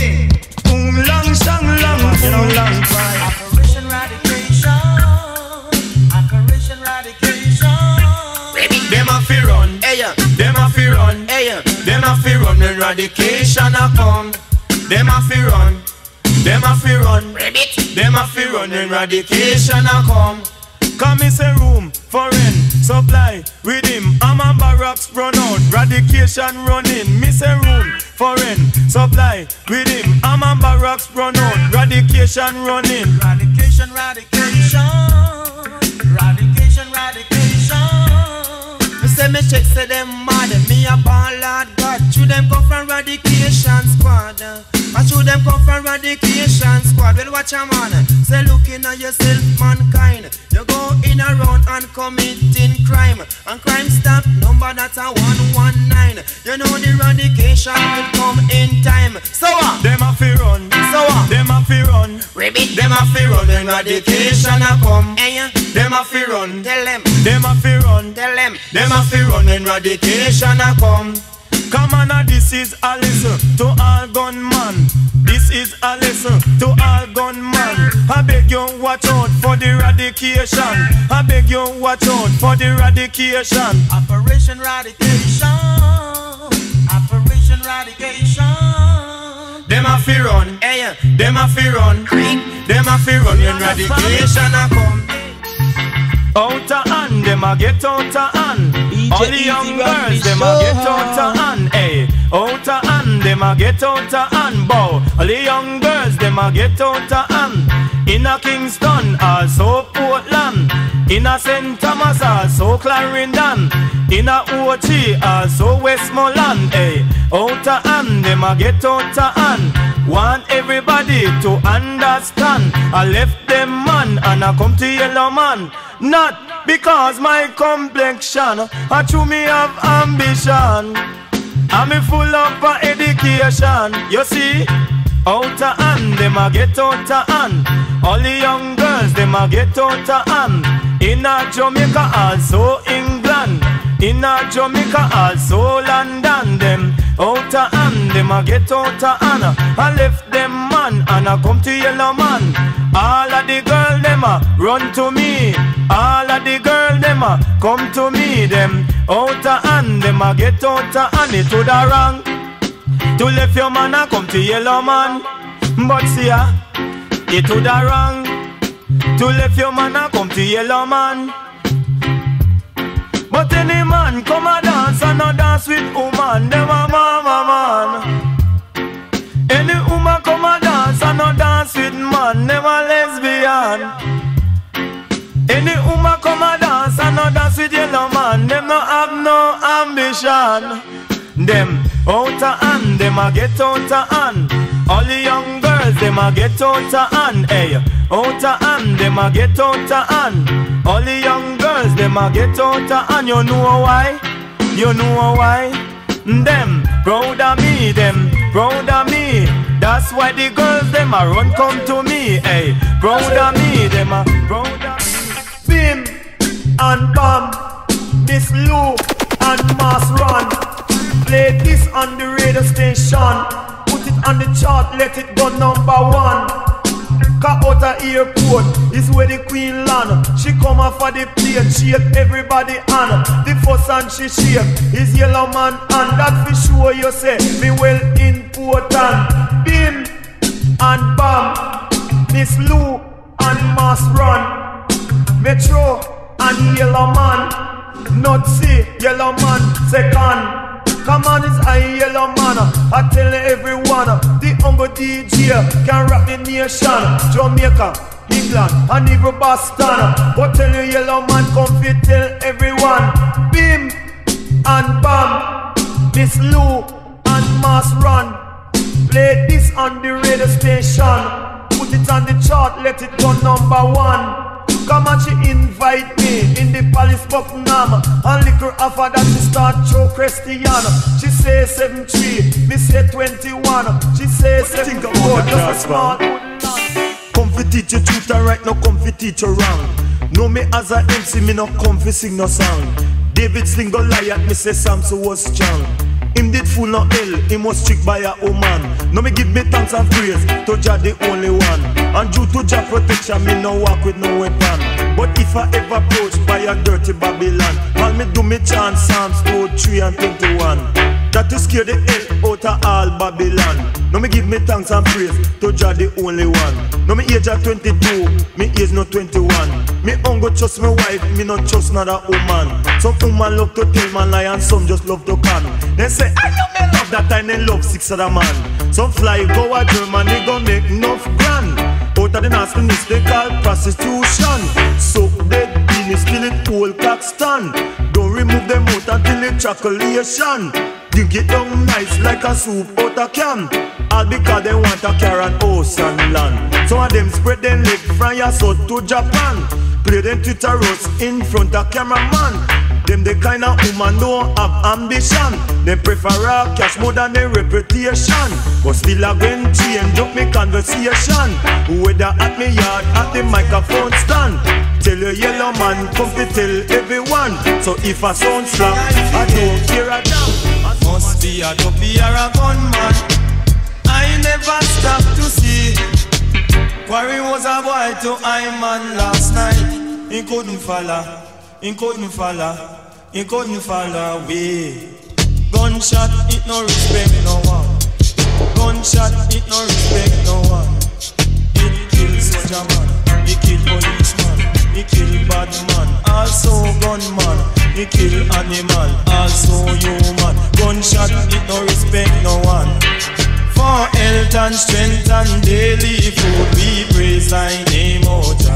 Lang shang lang pie. Operation Radication. Operation Radication. Them a fi run, them a fi run, them a fi run when Radication a come. Them a fi run, them a fi run, them a fi run when Radication a come. Come in say room for rent, supply with him. I'm a barracks run out, Radication running. Me say room for rent, supply with him. I'm a barracks run out, Radication running. Radication, Radication. Radication, Radication. Me say me check say them mad. Me a born Lord God. Should them come from Radication squad. I should them come from Radication squad. Well watch a man. Say looking at yourself mankind. You go in around and committing crime. And crime stop number that's a 119. You know the Radication will come in time. So them a fi run. So them a fi run. Them a fi run when Radication a come. Them a fi run. Tell them. Them a fi run. Tell them. Them a fi run when Radication a come. Come on, this is a lesson to all gunman. This is a lesson to all gunman. I beg you watch out for the Radication. I beg you watch out for the Radication. Operation Radication. Operation Radication. Them a fi run, them a fi run, them a fi run when Radication a come. Outta hand, them a get outta hand. All the young girls, them a get outta hand. Hey, outta hand, them a get outta hand. Bow, all the young girls, them a get outta hand. In a Kingston, also Portland. In a St. Thomas, also Clarendon. In a OG, also Westmoreland. Hey, outta hand, them a get outta hand. Want everybody to understand. I left them man and I come to Yellow Man. Not because my complexion, I true me have ambition. I'm full of education. You see, outta hand, them a get outta hand. All the young girls, them a get outta hand. In a Jamaica, also England. In a Jamaica, also London. Them outta hand, them a get outta hand. I left them man and I come to Yellow Man. All of the girls, them a run to me. All of the girls, them a come to me. Them outta hand, them a get outta hand. It to the wrong to left your man and come to Yellow Man. But see ya, it to the wrong to left your man and come to Yellow Man. But any man come a dance dance, I no dance with woman, them a mama man. Any woman come a dance, I no dance with man, them a lesbian. Any woman come a dance, I no dance with yellow man, them no have no ambition. Them out of hand, them a get out of hand. All the young girls, them a get out of hand. Hey, out of hand, them a get out of hand. All the young girls, them a get out of hand. You know why? You know why? Them proud of me, them proud of me. That's why the girls, them a run come to me. Hey, proud of me, them a proud of me. Bim and Bam, Miss Lou and Mass Run. Play this on the radio station. Put it on the chart, let it go #1. Cut out the airport, is where the queen land. She come off of the plane, shake everybody hand. The first hand she shake is yellow man, and that for sure you say me well important. Bim and Bam, Miss Lou and Mass Run. Metro and yellow man, not see yellow man second. Come on, it's a yellow man. I tell everyone, the Uncle DJ can rock the nation. Jamaica, England, and even Boston. But tell you yellow man, come fit tell everyone. Bim and Bam, Miss Lou and Mass Run. Play this on the radio station. Put it on the chart, let it go #1. Come and she invite me in the Palace Buckingham. And liquor offer that she start show Christian. She say 7-3, me say 21. She say 74, just a small good land. Come fi teach you truth and right now come fi teach you wrong. Know me as a MC, me no come fi sing no song. David sling Goliath, me say Samson was strong. Him did fool no hell, him was tricked by a woman. Now me give me thanks and praise to Jah the only one. And due to Jah protection, me no walk with no weapon. But if I ever approached by a dirty Babylon, all me do me chant Psalms 2:3 and 21. That to scare the hell out of all Babylon. Now me give me thanks and praise to Jah the only one. Now me age at 22, me age no 21. Me ungo trust my wife, me not trust another woman. Some woman love to tell man lie and some just love to can. They say, I know me love that and they love 6 other man. Some fly go a Germany, go make enough grand. Out of the nastiness they call prostitution. So dead penis till it whole cock stand. Don't remove them out until it chocolation. Dig it down nice like a soup out a can. All because they want a car and house and land. Some of them spread them leg from your south to Japan. Play them Twitter roast in front of cameraman. Them the kind of woman don't have ambition. They prefer a cash more than their reputation. But still I going change up me conversation. Whether at me yard, at the microphone stand. Tell your yellow man, come to tell everyone. So if I sound slap, I don't care a damn. Must be a dopey or a gunman. I never stop to see. Quarry was a boy to I man last night. He couldn't follow, he couldn't follow, he couldn't follow away. Gunshot, it no respect no one. Gunshot, it no respect no one. It kills soldier man, it kill policeman, it kill bad man, also gunman. It kill animal, also human. Gunshot, it no respect no one. For health and strength and daily food, we praise thy name, O Jah.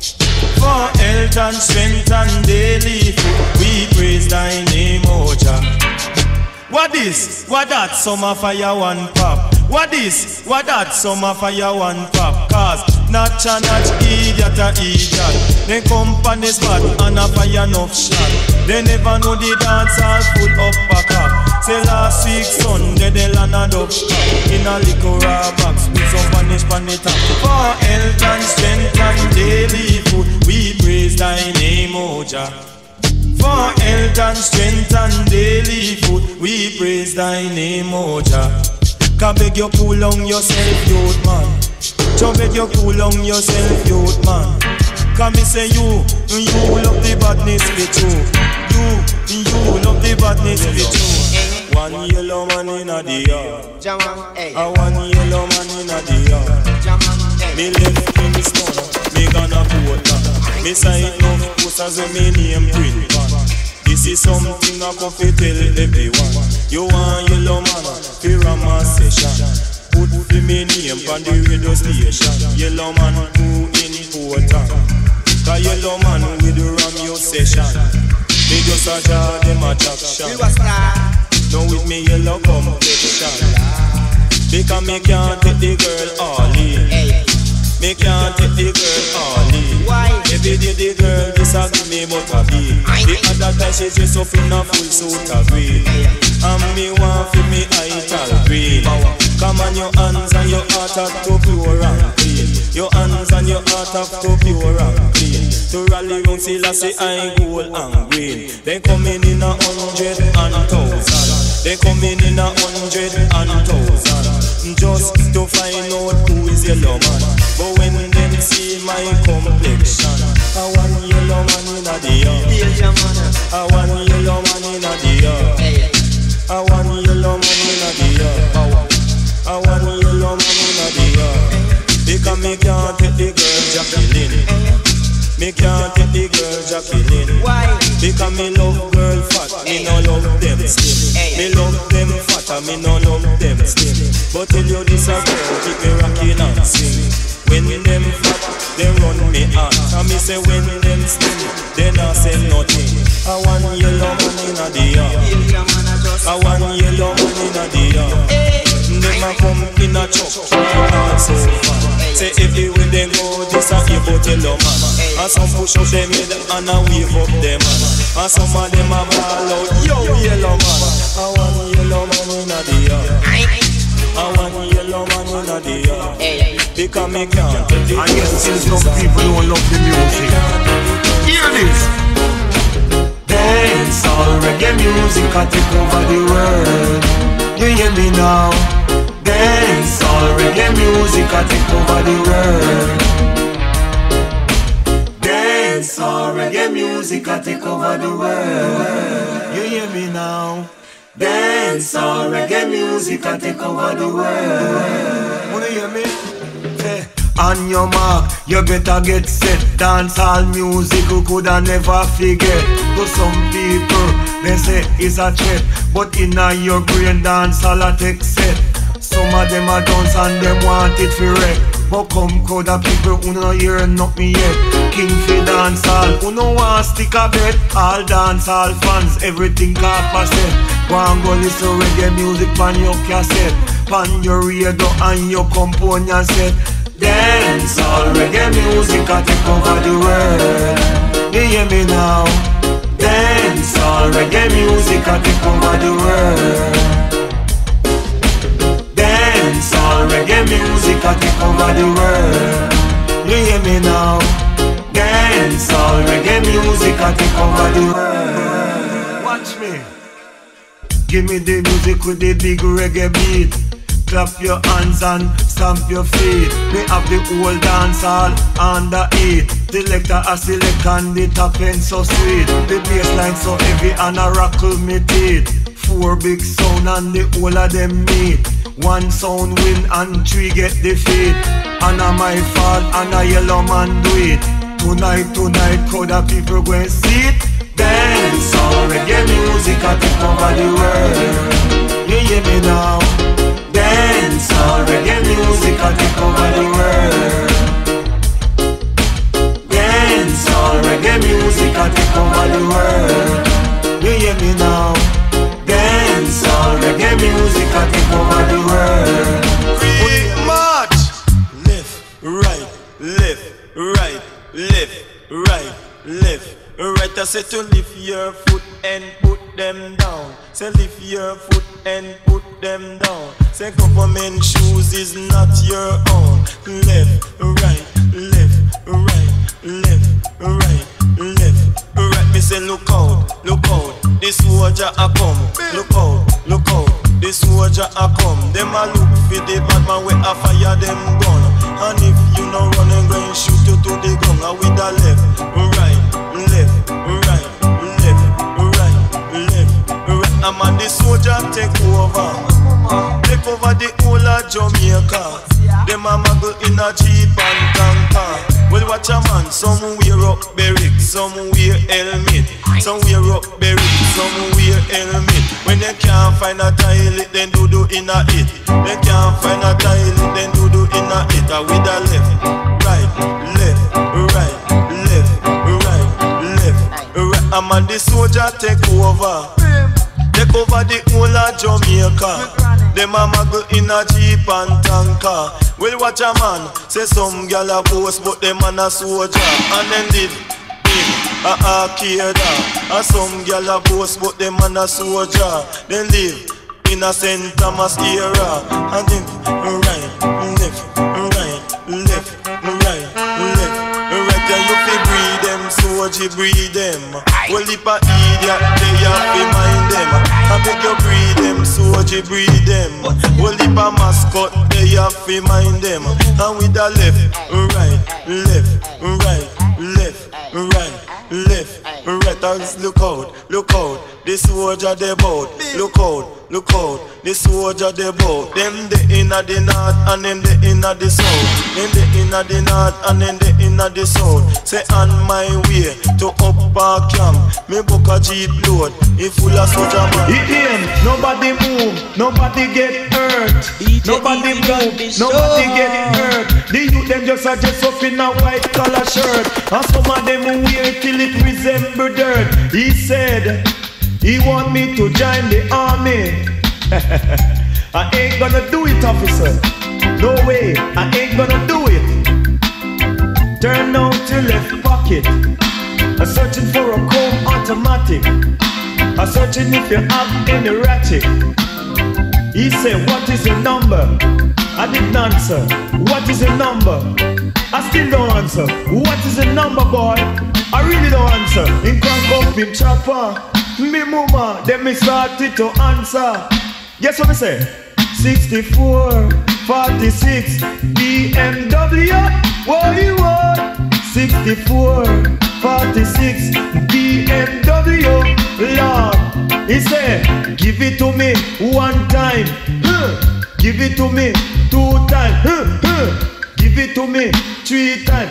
For health and strength and daily food, we praise thy name, O Jah. What this? What that? Summer fire one pop. What this? What that? Summer fire one pop. Cause notch a notch, idiot a idiot. They come on the spot and a fire enough shot. They never know the dance all full up a cock. Say last week Sunday they landed up in a liquor box with some vanish on the top. For health and strength and daily food, we praise thy name, O Jah. For health and strength and daily food, we praise thy name, O Jah. Can beg you cool on yourself, youth man. Can beg you cool on yourself, youth man. Can me say you love the badness with you. You love the badness with you. One yellow man in a the yard. A one yellow man in a the yard. Me left Kingston, me gonna Portland. Me sign enough posters with me name print. This This is something I go fi tell everyone. You want yellow man, fi Rama session. Put fi me name on the radio station. Yellow man too important. Cause yellow man with the Ramyo session. Me just a draw them attraction. Now with me yellow complexion. Because me can't take the girl all in. Me can't take the girl all in. Every day the girl disagree me but a be. The other time she dress up in a full suit of green. And me want for me ital green. Come on your hands and your heart up to pure and clean. Your hands and your heart up to pure and clean. To rally round Selassie I gold and green. They coming in 100 and 1,000. They coming in 100 and 1,000. Just to find out who is yellow man. But when them see my complexion, I want yellow man in the air. I want yellow man in the air. I want yellow man in the air. I want yellow man in the air. Because me can't take the girl Jacqueline. Me can't take the girl Jacqueline. Why? Because me love girl fat, me no love them slim. Me love them fat and me no love them slim. But tell you this a girl keep me rocking and sing. When them fat, they run me out. And me say when them slim, they not say nothing. I want yellow man in the air. I want yellow man in the air. Them a come in a truck, all so far. Say everywhere they go, this a about yellow man. And some push up them head and a wave up them man. And some of them a ball out, yo yellow man. I want yellow man in the air. I want yellow man in the air. Because me can't. And yet still some people don't love the music. Hear this. Dance all reggae music can take over the world. You hear me now? Dance all reggae music can take over the world. Dance all reggae music can take over the world. You hear me now? Dance all reggae music can take over the world. Wanna hear me? Hey. On your mark, you better get set. Dance all music you coulda never forget. To some people, they say it's a threat, but inna your brain dance all a take set. Some of them a dance and them want it for wreck. But come crowd of people who no hear not me yet. King fi dance all, who no want stick a bet. All dance all fans, everything capacet. Go and go listen reggae music pan your cassette, pan your radio and your component set. Dance all reggae music can take over the world. You hear me now? Dance all reggae music can take over the world. Dance all reggae music can take over the world. You hear me now? Dance all reggae music can take over the world. Watch me. Give me the music with the big reggae beat. Clap your hands and stamp your feet. We have the whole dance all under it. Selector a select and the top end so sweet. The bassline so heavy and a rockle me teeth. 4 big sound and the whole of them meet. 1 sound win and 3 get defeat. And a my fault and a yellow man do it. Tonight, crowd of people go and see it. Dance all reggae music can take over the world. You hear me now? Dance all reggae music can take over the world. Dance all reggae music can take over the world. You hear me now? Dance all reggae music can take over the world. Free march. Left, right, left, right, left, right, left. Right, I say to lift your foot and put them down. Say lift your foot and put them down. Say government shoes is not your own. Left, right, left, right, left, right, left, right. Me say look out, the soldier a come. Look out, the soldier a come. Them a look for the bad man where a fire them gun. And if you no run and go and shoot you to the ground, and with the left, right, left, right, left, right, left, right. I'm on the soldier take over the whole of Jamaica. Them a muggle in a Jeep and tanker. Well, watch a man, some wear up barrack, some wear helmet, some wear up barrack, some wear helmet. When they can't find a toilet, then do in a it. They can't find a toilet, then do in a it. With a left, right, left, right, left, right, left, right. I'm on the soldier take over. Take over the whole of Jamaica. Them a muggle in a jeep and tanker. Well, watch a man, say some gal a boast, but them man a soldier. And then live in a arcade. And some gal a boast, but them man a soldier. Then live in a St. Thomas era. And then right, left, right, left, right, left. Right, and you fi breed them, soldier breed them. Well, if a idiot, they have to mind them. I beg you breed them, soldier breed them. Well, if a mascot, they have to mind them. And with the left, right, left, right, left, right, left, right. Look out, the soldier they bout. Look out, the soldier they bout. Them the inna the north and them the inna the south. Them the inna the north and them the inna the south. Say on my way to Upper Camp, me book a jeep load. It full of soldier man. Nobody move, nobody get hurt. Nobody move, nobody get hurt. The youth them just a dress up in a white collar shirt, and some of them wear till it resemble dirt. He said he want me to join the army. I ain't gonna do it, officer. No way, I ain't gonna do it. Turn out your left pocket. I'm searching for a comb automatic. I'm searching if you have any ratchet. He said, what is your number? I didn't answer. What is your number? I still don't answer. What is your number, boy? I really don't answer. In crank up him chopper. Me mama, then me started to answer. Guess what I say? 64, 46, BMW. What you want? 64, 46, BMW. Lord, he said, give it to me one time. Give it to me 2 times. Give it to me 3 times.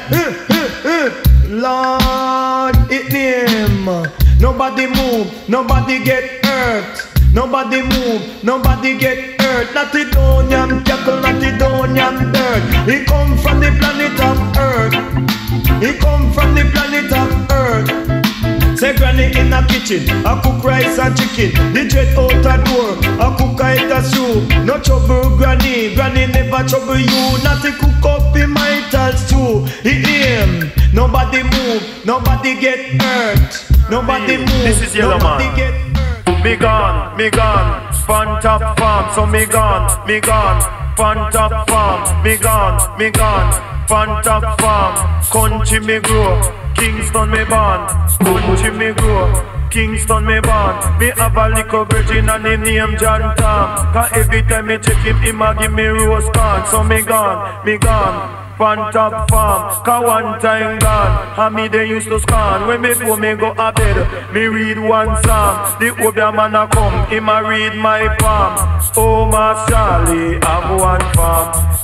Lord, it name. Nobody move, nobody get hurt. Nobody move, nobody get hurt. Not the Donian cattle, not the Donian dirt. He come from the planet of Earth. He come from the planet of Earth. Say granny in a kitchen, I cook rice and chicken. The dread out a door, I cook a eat a soup. No trouble granny, granny never trouble you. Not to cook up in my stew. He aim, nobody move, nobody get hurt. Nobody move, this is Yellow nobody Man. get hurt. Me gone, fan top farm. So me gone, fan top farm. Me gone, fan top farm. Country me grow, Kingston me born. Country me grow, Kingston me born. Me have a little virgin and him name John Tom. Cause every time me check him a give me rose corn. So me gone. Fan top farm, cause one time gone. And me they used to scan. When before me go a bed, me read one psalm. The older man a come, him a read my palm. Oh my Charlie, have one farm.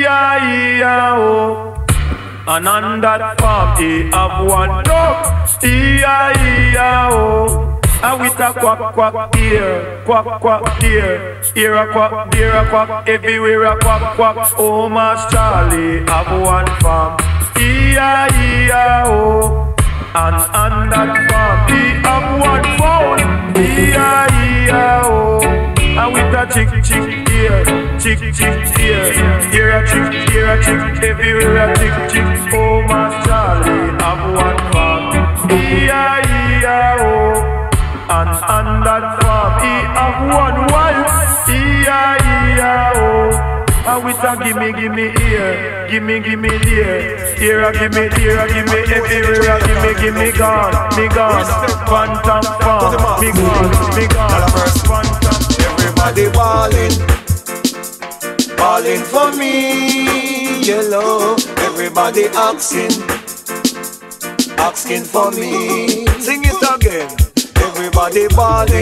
E-I-E-I-O. And on that farm, he have one dog. E-I-E-I-O. And with a quack, quack, here, quack, quack, here. Here a quack, everywhere a quack, quack. Oh, Mas Charlie, have one farm. E-I-E-I-O. And on that farm, he have one phone. E-I-E-I-O. And with a chick, here, chick, here. Here a chick, everywhere a chick. Oh, Mas Charlie, have one farm. E-I-E-I-O. And on that farm, he have one wife. E-I-E-I-O. And with a gimme here, gimme there. Here a gimme everywhere. Gimme gone, me gone. Phantom farm, me gone. Phantom. Everybody balling for me, Yellow. Everybody asking for me. Sing it again. Everybody balling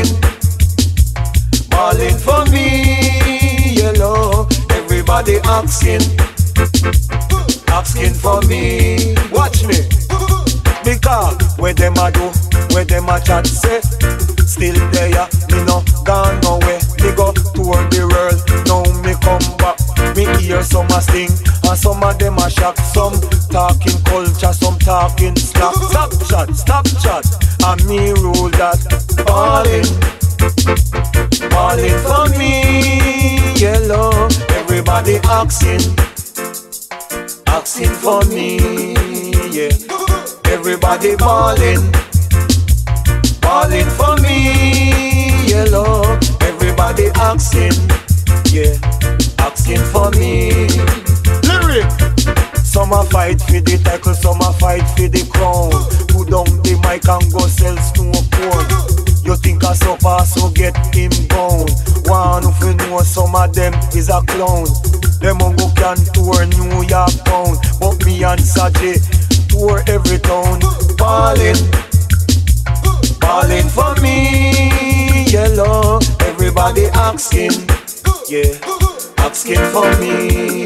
for me, Yellow. Everybody asking asking for me. Watch me. Because where them a do, where them a chat say, still there, me no gone nowhere. Me go tour the world, now me come back. Me hear some a sing, and some of them a shock. Some talking culture, some talking slack. Stop chat, and me rule that. Ballin' for me, yellow. Everybody asking for me, yeah. Everybody ballin' for me, yellow. Everybody asking, yeah, asking for me. Lyric. Some a fight for the title, some a fight for the crown. Put down the mic and go sell snow cone. You think a supper so get him bound. One if you know some of them is a clown. Them on go can tour New York town, but me and Sajay tour every town. Ballin' for me, yellow. Everybody asking, yeah, asking for me.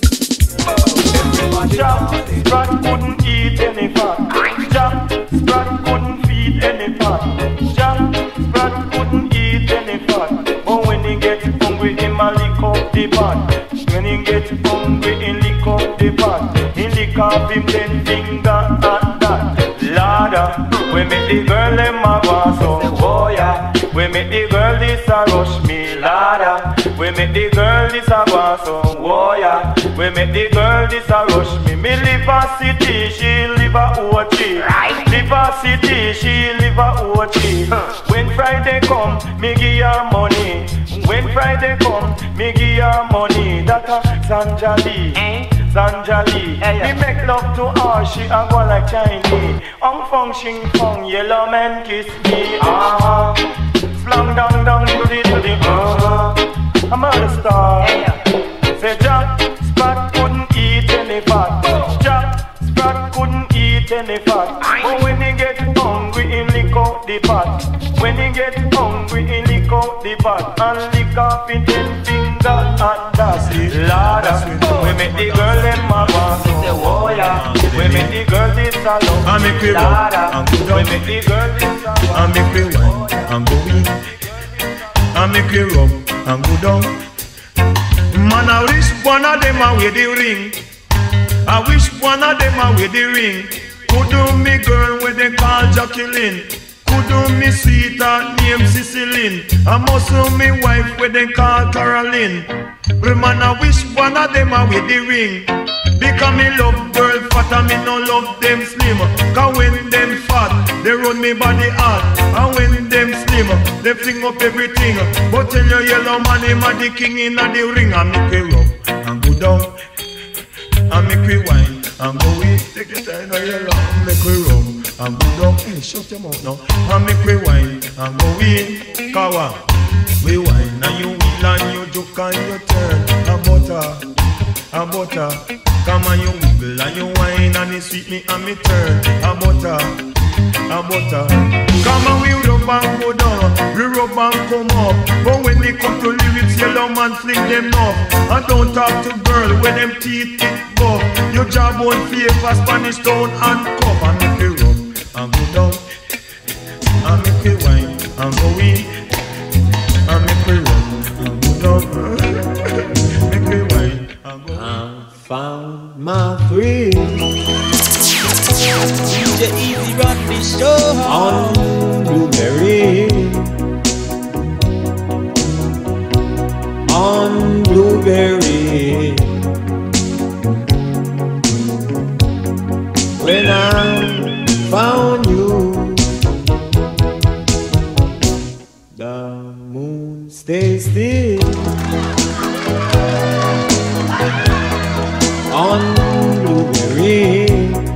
Jack Sprat couldn't eat any fat. Jack Sprat couldn't feed any fat. Jack Sprat couldn't eat any fat. But when he get hungry, him a lick up the pot. When he get hungry, he lick up the pot. He lick up him 10 finger at that. Lada, we make the girl them a go so. Oh yeah, we make the girl this a rush me. Lada, we make the girl this a go so. Oh yeah, we make the girl this a rush me. Me live a city, she live a OT. Live a city, she live a OT. When Friday come, me give her money. When Friday come, me give her money. That a Sanjali, Sanjali. Me make love to her, she a go like Chinese. Fong shing fong, yellow man kiss me. Slang down to the I'm a star. Say Jack Sprat couldn't eat any fat. Jack Sprat couldn't eat any fat. But when he get hungry, he lick out the pot. When he get hungry, he lick out the pot. And lick off his 10 finger at that. Lada, we make the girl them a want to. Oh yeah, we make the girl this a love. I make we Lada, we make the girl this a love. I make we wine and go in. I make we rub and go down. Man, I wish one of them a wear the ring. I wish one of them a wear the ring. Could do me girl where they call Jacqueline. Could do me sweetheart named Ceciline. I must do me wife where they call Caroline. But man, I wish one of them a wear the ring. Because me love girl fat and me no love them slim. Cause when them fat, they run me body hard. And when them slim, they fling up everything. But tell your yellow man him a the king in a the ring. And make we rub and go down. And make we wine and go in. Take your time now yellow. Make we rub and go down. Hey, shut your mouth now. And make we wine and go in. Kawa, we wine and you wheel and you joke and you turn. A butter. Come on, you wiggle and you whine and you sweet me and me turn. A butter. Come on, we rub and go down, we rub and come up. But when they come to lyrics, yellow man fling them off. And don't talk to girl when them teeth it buff. Your job on favor, Spanish town and cup. And make we rub and go down, and make we wine and go in, and make we rub and go down, make we wine and go in. Found my thrill. DJ Easy run the show on Blueberry. On Blueberry. When I found you, the moon stays still. On Blueberry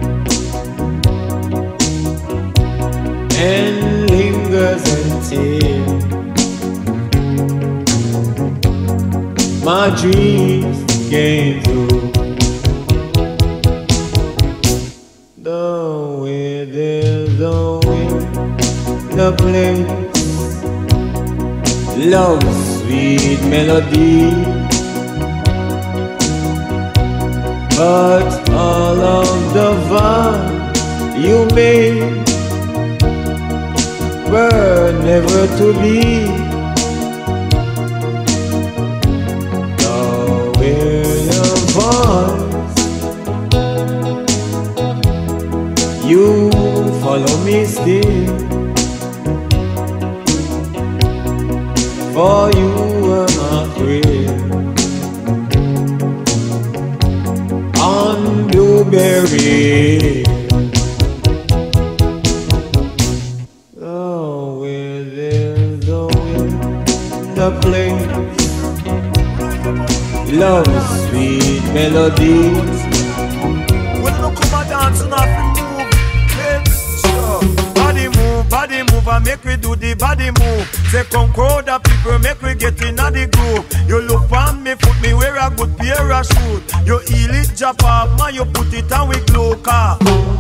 and lingers until my dreams came true. The way there's the wind, the place, love's sweet melody. But you made were never to be. Now hear your voice, you follow me still, for you were not real. On Blueberry, oh, where there's the wind, the place, love's sweet melodies. When you come a dance, you have to move. Body move, and make we do the body move. Say come crowd of people, make we get in the groove. You look on me, foot me wear a good pair of shoes. You heel it, jump off, man, you put it on with glow car.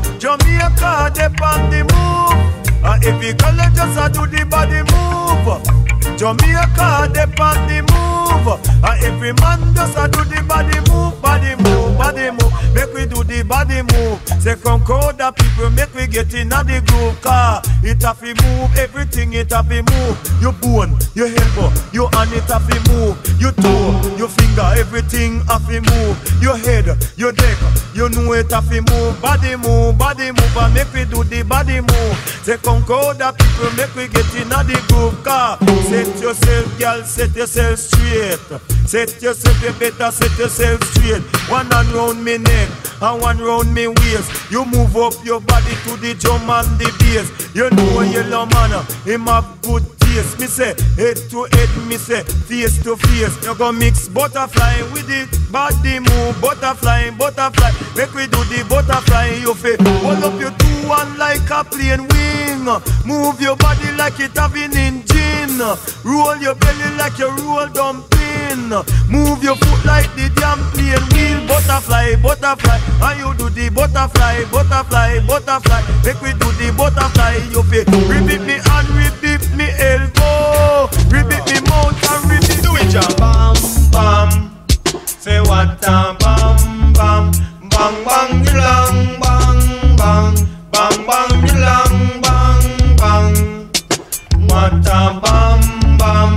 Jamaica, they on the move. And every girl just a do the body move. Jamaica, they on the move. And every man just a do the body move, body move, body move. Make we do the body move. Say come crowd of people, make we get in the groove. Car, it have to move, everything it have to move. Your bone, your elbow, your hand it have to move. Your toe, your finger, everything have to move. Your head, your neck, you know it have to move. Body move, and make we do the body move. Say come crowd of people, make we get in the groove. Car, set yourself, girl, set yourself straight. Set yourself, you better set yourself straight. One hand round me neck and one round me waist. You move up your body to the drum and the bass. You know a yellow man, him have good taste. Me say head to head, me say face to face. You go mix butterfly with it, body move, butterfly, butterfly. Make we do the butterfly. You feel hold up your two one like a plane wing. Move your body like it have an engine. Roll your belly like you roll dumpling. Move your foot like the damn plane wheel. Butterfly, butterfly. And you do the butterfly, butterfly, butterfly. Make we do the butterfly. You feel rip me hand, rip me elbow, rip me mouth and rip it. Do it, jam. Bam, bam. Say what a bam, bam. Bang, bang, long, bang, bang. Bang, bang, long, bang, bang. What a bam, bam.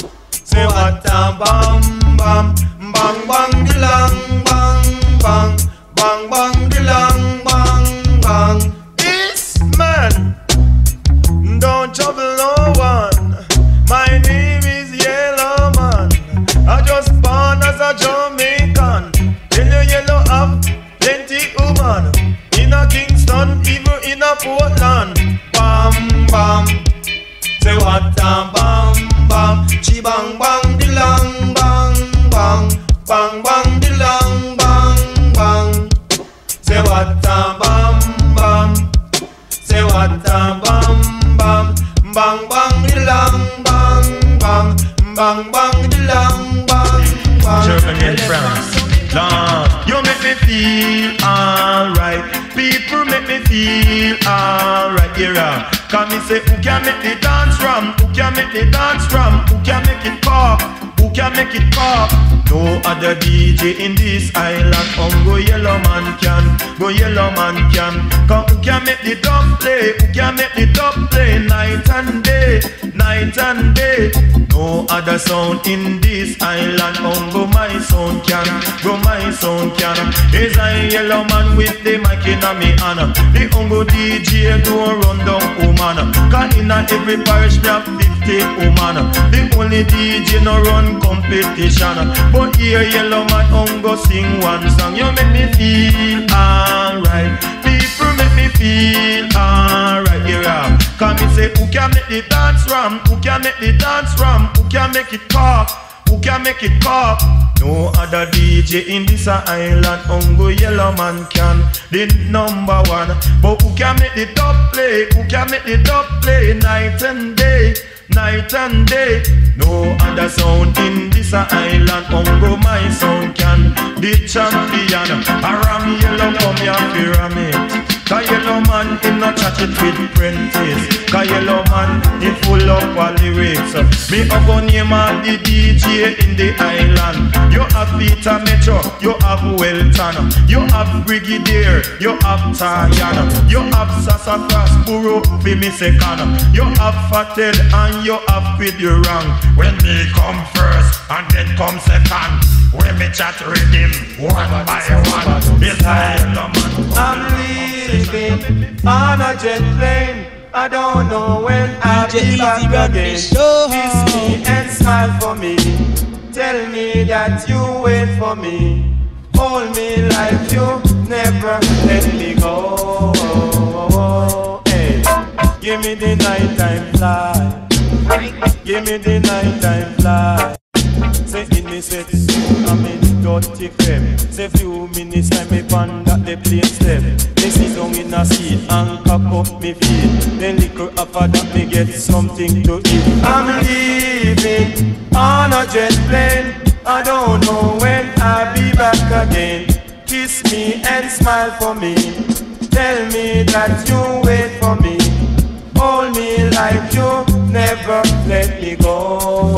Say what a bam, bam. Bang, bang, long, bang, bang. Bang, bang, long, bang, bang. This man don't trouble no one. My name is Yellow Man. I just born as a Jamaican. Yellow have plenty woman. In a Kingston, even in a Portland. Bam, bam. Say what a bam, bam. She bang, bang, the long, bang, bang. Bang, bang, the long, bang, bang. Say what a bam, bam. Say what a bam, bam. Bang, bang, the long, bang, bang. Bang, bang, the long, bang, bang. Germany and France. Lord, you make me feel alright. People make me feel alright. Yeah, come me say, who can make the dance from? Who can make the dance from? Who can make it pop? Who can make it pop? No other DJ in this island. Go Yellow Man can, go Yellow Man can. Come, who can make the dub play? Who can make the dub play? Night and day, night and day. No other sound in this island. Go my sound can, go my sound can. Is I Yellow Man with the mic in a me hand. The Ungo DJ don't run down woman. Cause in every parish me have 50 woman. The only DJ no run competition. But here Yellow Man Ungo sing one song. You make me feel alright. People make me feel alright. Yeah, come me say who can make the dance from? Who can make the dance from? Who can make it pop? Who can make it pop? No other DJ in this island. Ungo Yellow Man can, the number one. But who can make the dub play? Who can make the dub play? Night and day, night and day. No other sound in this island. Ungo my sound can, the champion. Aram Yellow come here pyramid. Cause Yellow Man him not chat it with Prentice. Cause Cause yellow man, he full up all lyrics. Me a go name of the DJ in the island. You have Peter Metro, you have Welton, you have Brigadier, you have Tayana, you have Sassafras, Buru, be me second. You have Fated and you have Quid Durang. When me come first and then come second, when me chat rhythm one by one, it's yellow man. I'm leaving on a jet plane. I don't know when I'll be back again. Kiss me and smile for me. Tell me that you wait for me. Hold me like you never let me go. Hey, give me the nighttime fly. Give me the nighttime fly. Say in me sex, I'm in dirty crib. Say few minutes time me pan that the plane step. Me sit down in a seat and cock up me feet. Then liquor after that me get something to eat. I'm leaving on a jet plane. I don't know when I'll be back again. Kiss me and smile for me. Tell me that you wait for me. Hold me like you never let me go.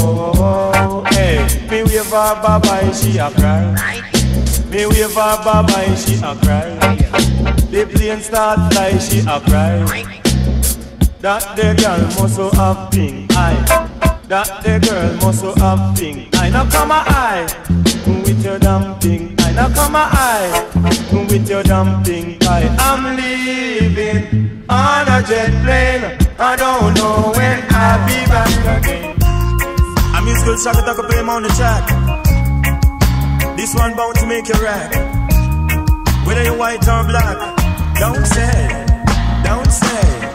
Hey, me wave her bye-bye, she a cry. Me wave her bye-bye, she a cry. The plane start fly, she a cry. That the girl must have pink eye. That the girl must have pink eye. Now come my eye with your damn pink eye. Now come my eye with your damn pink eye. I'm leaving on a jet plane. I don't know when I'll be back again. I'm in school, shaka taka play on the track. This one bound to make you rack. Whether you're white or black, don't say, don't say.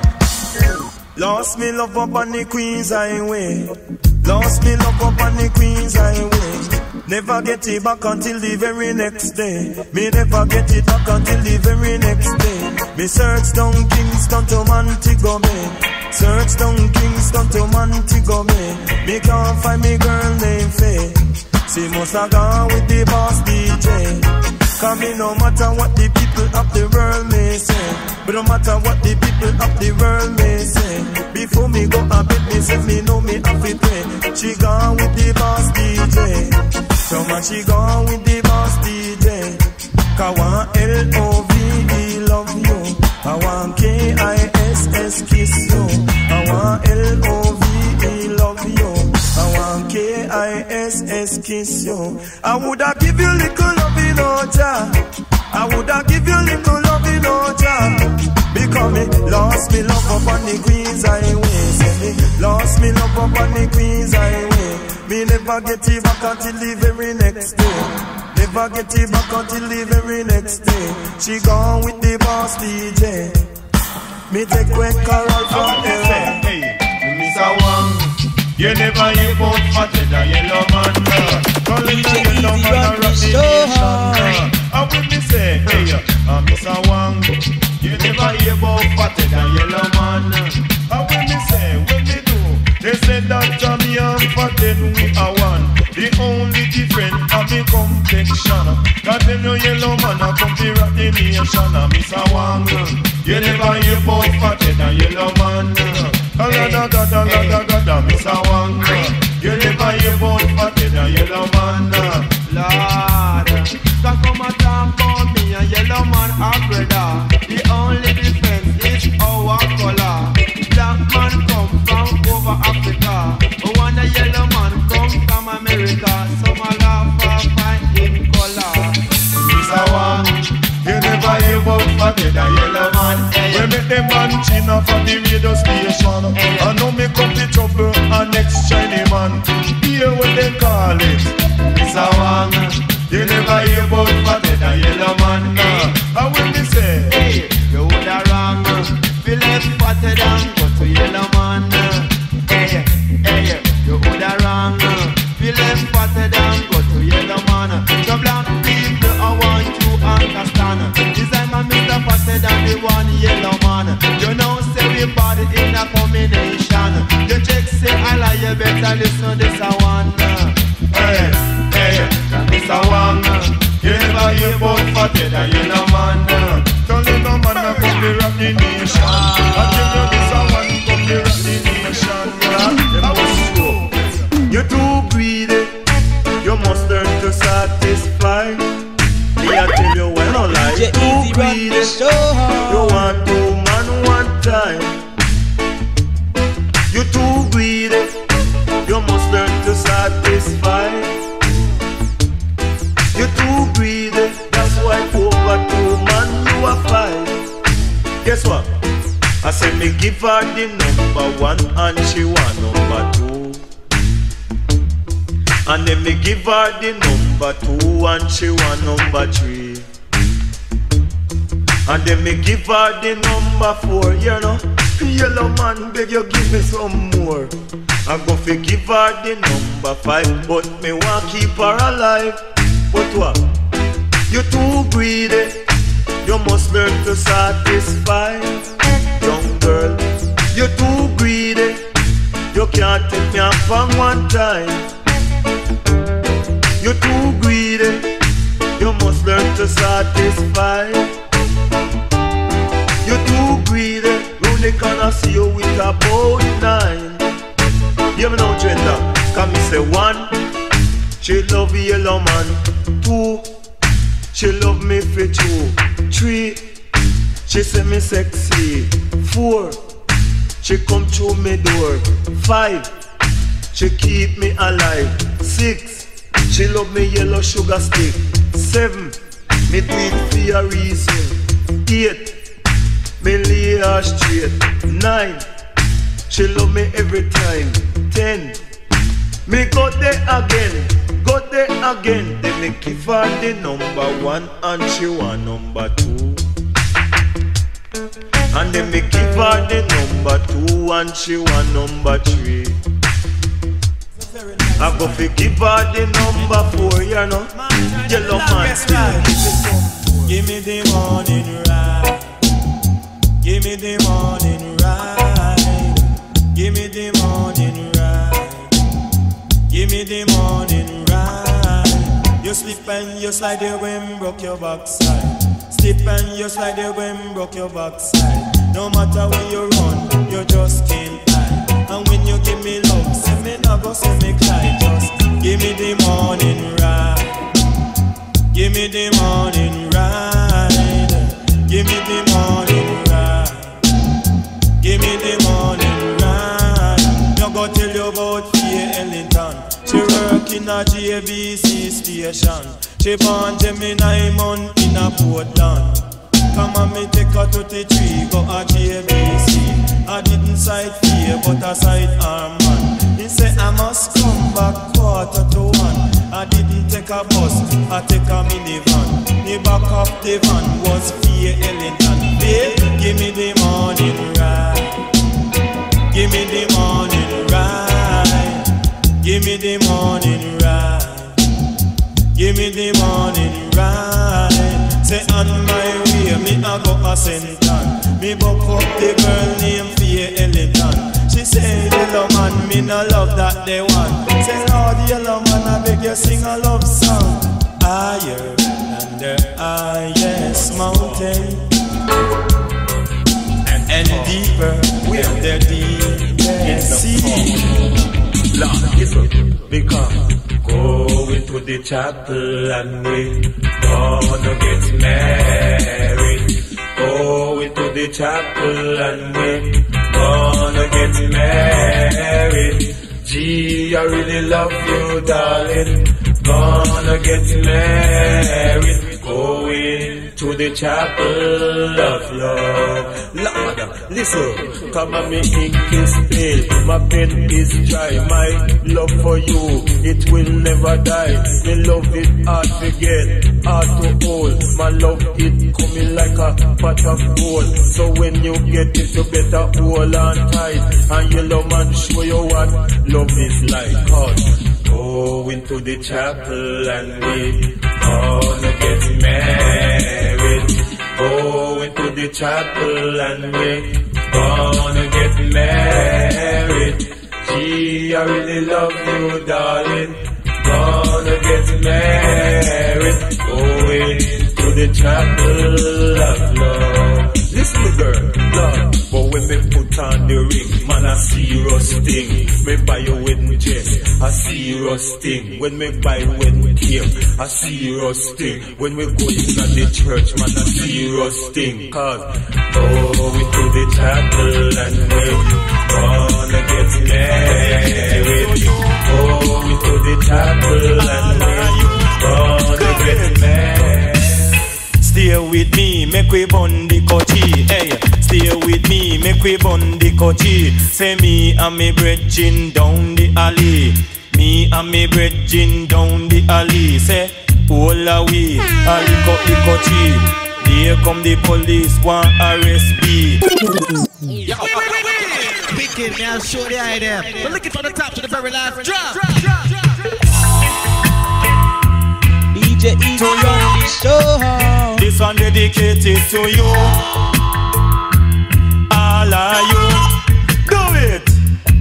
Lost me love up on the Queen's Highway. Lost me love up on the Queen's Highway. Never get it back until the very next day. Me never get it back until the very next day. Me search down Kingston to Montego Bay. Search down Kingston to Montego Bay. Me can't find me girl named Faye. She must have gone with the boss DJ. Cause me no matter what the people of the world may say, but no matter what the people of the world may say, before me go a bed, me say me know me have to pay. She gone with the boss DJ. So much she gone with the boss DJ. Cause I want L-O-V-E love you. I want K-I-S-S kiss you. I want L-O-V-E love you. I want K-I-S-S kiss you. I woulda give you little love in Oja. I woulda give you little love in Oja. Because me lost me love up on the Queen's Highway. Say me lost me love up on the Queen's Highway. Me never get it back until the very next day. Never get it back until the very next day. She gone with the boss DJ. Me take quick Carol from LA. Hey, Miss Awang. You never hear about fatter than yellow man. Calling the yellow man a rock the nation. And when me say, hey, Miss Awang, you never hear about fatter than yellow man. And when me say, when me do, they say that me and fatter we are one. The only difference of me complexion. Cause them no yellow man a come to rock the nation. Miss Awang, you never hear about fatter than yellow man. Gada, Miss Awang. You never hear about fatter than yellow man. Lord, cause come and talk about me and yellow man are brother. The only difference is our color. Black man come from over Africa, but one a yellow man come from America. Some a laugh or find in color. Miss Awang, you never hear about fatter than yellow man. We make them man chin off on the radio station. I know me come to trouble and next Chinese man. Hear what they call it. Miss Awang, you never hear about fatter than yellow man. And when me say, hey, you woulda wrong. Feel less fatter than go to yellow man. Hey, hey, you woulda wrong. Feel less fatter than go to yellow man. So black people, I want you understand. This time I'm Mr. Fatter than the one yellow man. You know, say we body in a combination. You check say I lie, you better listen this a one. hey, hey, Miss Awang, you never hear about fatter than yellow man. Tell you no man a come to rock the nation. I tell you this a one say me give her the number 1 and she want number 2. And then me give her the number 2 and she want number 3. And then me give her the number 4, you know. Yellow man, beg you give me some more. I go fi give her the number 5, but me want keep her alive. But what? You too greedy. You must learn to satisfy. Young girl, you too greedy. You can't take me up on one time. You too greedy. You must learn to satisfy. You too greedy. Round the corner see you with about 9. Hear me now, gender. Can me say 1, she love yellow man. 2, she love me for 2. 3, she say me sexy. 4, she come through me door. 5, she keep me alive. 6, she love me yellow sugar stick. 7, me do it for a reason. 8, me lay her straight. 9, she love me every time. 10, me go there again. Go there again. Then me give her the number 1 and she want number 2. And then me give her the number 2 and she want number 3. I go fi give her the number 4, you know. Yellow man. Give me the morning ride. Give me the morning ride. Give me the morning ride. Give me the morning ride. You slip and you slide the wind, broke your backside. Slip and you slide the wind, broke your backside. No matter where you run, you just can't hide. And when you give me love, say me not go, say me cry. Just give me the morning ride. Give me the morning ride. Give me the morning ride. Give me the morning ride. No go tell you about Faye Ellington. She work in a JBC station. She born Gemini Mon in a Portland. Come on, me take her to the tree, go a JBC. I didn't sight Faye, but I sight Arman. He say I must come back 1:45. I didn't take a bus, I take a minivan. The back of the van was Faye Ellington. Babe, give me the morning ride. Give me the morning ride. Give me the morning ride. Give me the morning ride. Say on my way, me a go a Senton. Me buck up the girl named Faye Ellington. She say, yellow man, me no love that they want. Say, Lord, yellow man, I beg you sing a love song. Higher than the highest mountain, and deeper than the deepest sea. Lord, listen, because going to the chapel and we gonna get married. Going to the chapel and we gonna get married. Gee, I really love you, darling. Gonna get married. Going to the chapel of love. Lord, listen, come on, me ink is pale, my pen is dry. My love for you, it will never die. Me love it hard to get, hard to hold. My love it coming like a pot of gold. So when you get it, you better hold on tight. And yellow man show you what love is like. Going to the chapel and we gonna get married. Going to the chapel and we gonna get married. Gee, I really love you, darling. Gonna get married. Going to the chapel of love. Listen, girl, love. But when me put on the ring, man, a serious thing. Me buy your wedding dress, a serious thing. When me buy wedding cake, a serious thing. When we go in the church, man, a serious thing. Cause we to the chapel and we gonna get married. We to the chapel and we gonna get married. Stay with me, make we bond the coachy. Hey, stay with me, make we bun the coachy. Say me and me brethren down the alley. Me and me brethren down the alley. Say, all we, I lick up the coachy. Here come the police, want arrest me. Big kid, man, I'll show the idea. We're looking from the top to the very last drop. DJ Easy on the show. This one dedicated to you. All of you. Do it.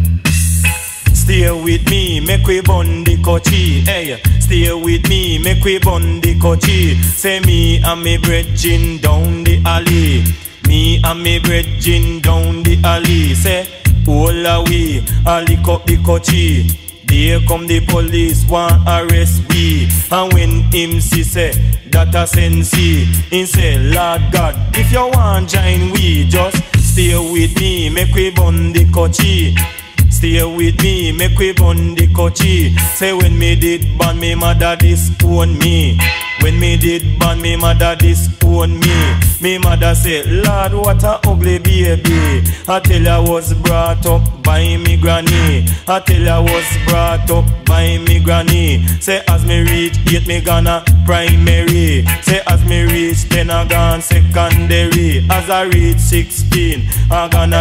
Stay with me, make we bun the coachy. Hey, stay with me, make we bun the coachy. Say me and me brethren down the alley. Me and me brethren down the alley. Say, all we, I lick up the coachy. Here come the police, want arrest we. And when him see say, that a sensi, he say, Lord God, if you want join we, just stay with me, make we bun the coachy. Stay with me, make we bun the coachy. Say when me did ban me mother disown me. When me did ban me mother disown me. Me mother say, Lord, what a ugly baby. I tell her I was brought up by me granny. I tell her I was brought up by me granny. Say as me reach 8 me gonna primary. Say as me reach 10 I gone secondary. As I reach 16 I gonna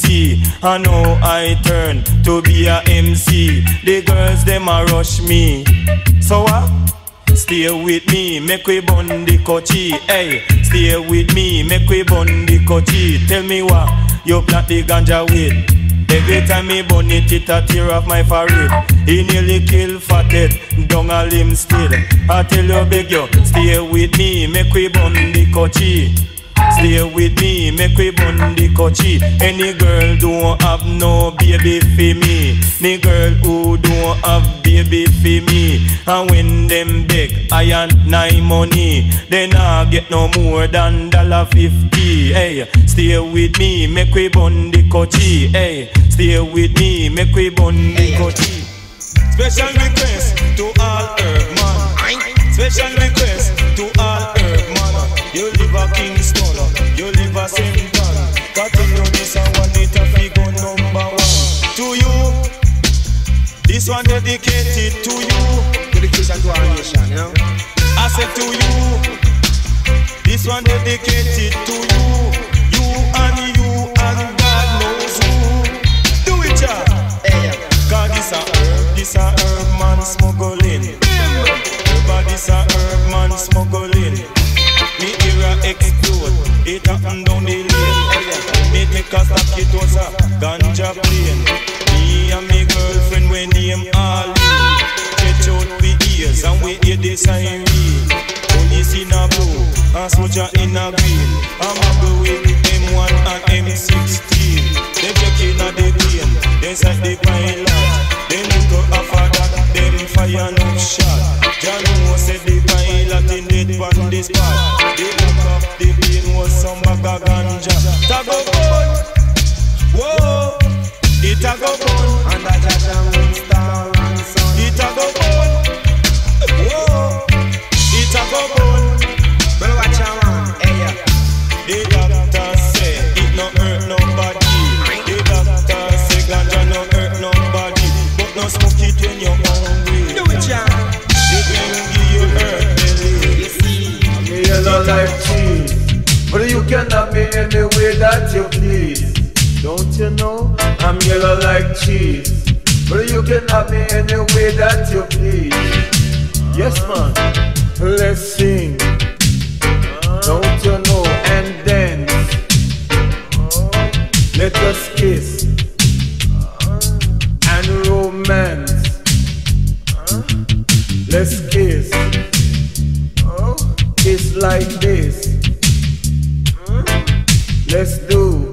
UC. I know I turn to be a MC. The girls them a rush me. So what? Stay with me, make we bun the coachy. Hey, stay with me, make we bun the coachy. Tell me what you plant the ganja with. Every time me bun it, it a tear off my forehead. He nearly kill fathead, down a limb still. I tell you, beg you, stay with me, make we bun the coachy. Stay with me, make we bun the coachy. Any girl don't have no baby for me. Any girl who don't have baby for me. And when them beg, I and nine money. They not get no more than $50. Hey, stay with me, make we bun the coachy. Hey, stay with me, make we bun the coachy. Special request to all herb man. Special request to all herb man. You live a Kingston, you live a St. John. Continue this and one little figure number 1. To you, this one dedicated to you. Dedication to our nation, you know. I said to you, this one dedicated to you. You and God knows who. Do it, ya. Cause this a herb man smuggling. This a herb man smuggling. Me era explode, it happened down the lane. Made me cause that it was a ganja plane. Me and my girlfriend we name Ali. Stretch out we ears and we hear the siren. Police in a blue and soldier in a green. I'm a go with M1 and M16. They check in a the plane, they set the pilot. They look up after that, them fire no shot. Jano said the pilot in dead on the spot. The back of the plane was some bag of ganja. Tago bun, whoa, it a go bun. And a judge star and son. It a go bun, whoa, it a go bun. But watch out, man, hey. The doctor say it no hurt nobody. The doctor say ganja no hurt nobody. But no smoke it when you're hungry. Do it, John. It will give you hurt belly. You see, I'm yellow like cheese, but you can have me any way that you please. Don't you know I'm yellow like cheese, but you can have me any way that you please. Yes, man. Let's sing. Don't you know and dance. Let us kiss and romance. Let's kiss. Kiss like this. Let's do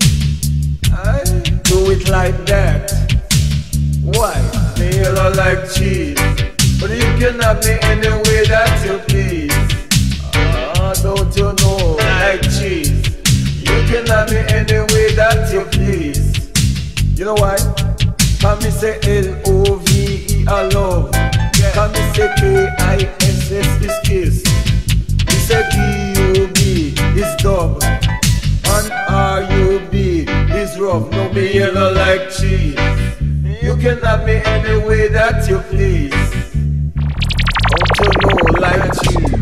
it like that. Why? Me yellow like cheese, but you can have me any way that you please. Don't you know, like cheese, you can have me any way that you please. You know why? Can me say L-O-V-E I love. Can me say K-I-S-S is kiss. Me say D-U-B is dub. And me you know like cheese. You can have me any way that you please. Don't you know like cheese?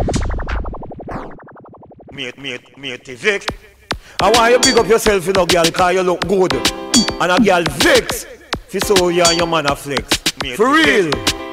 Mate, Vex. I want you pick up yourself, you know, girl, cause you look good. And a girl Vex, fi so you and your man a flex. For real.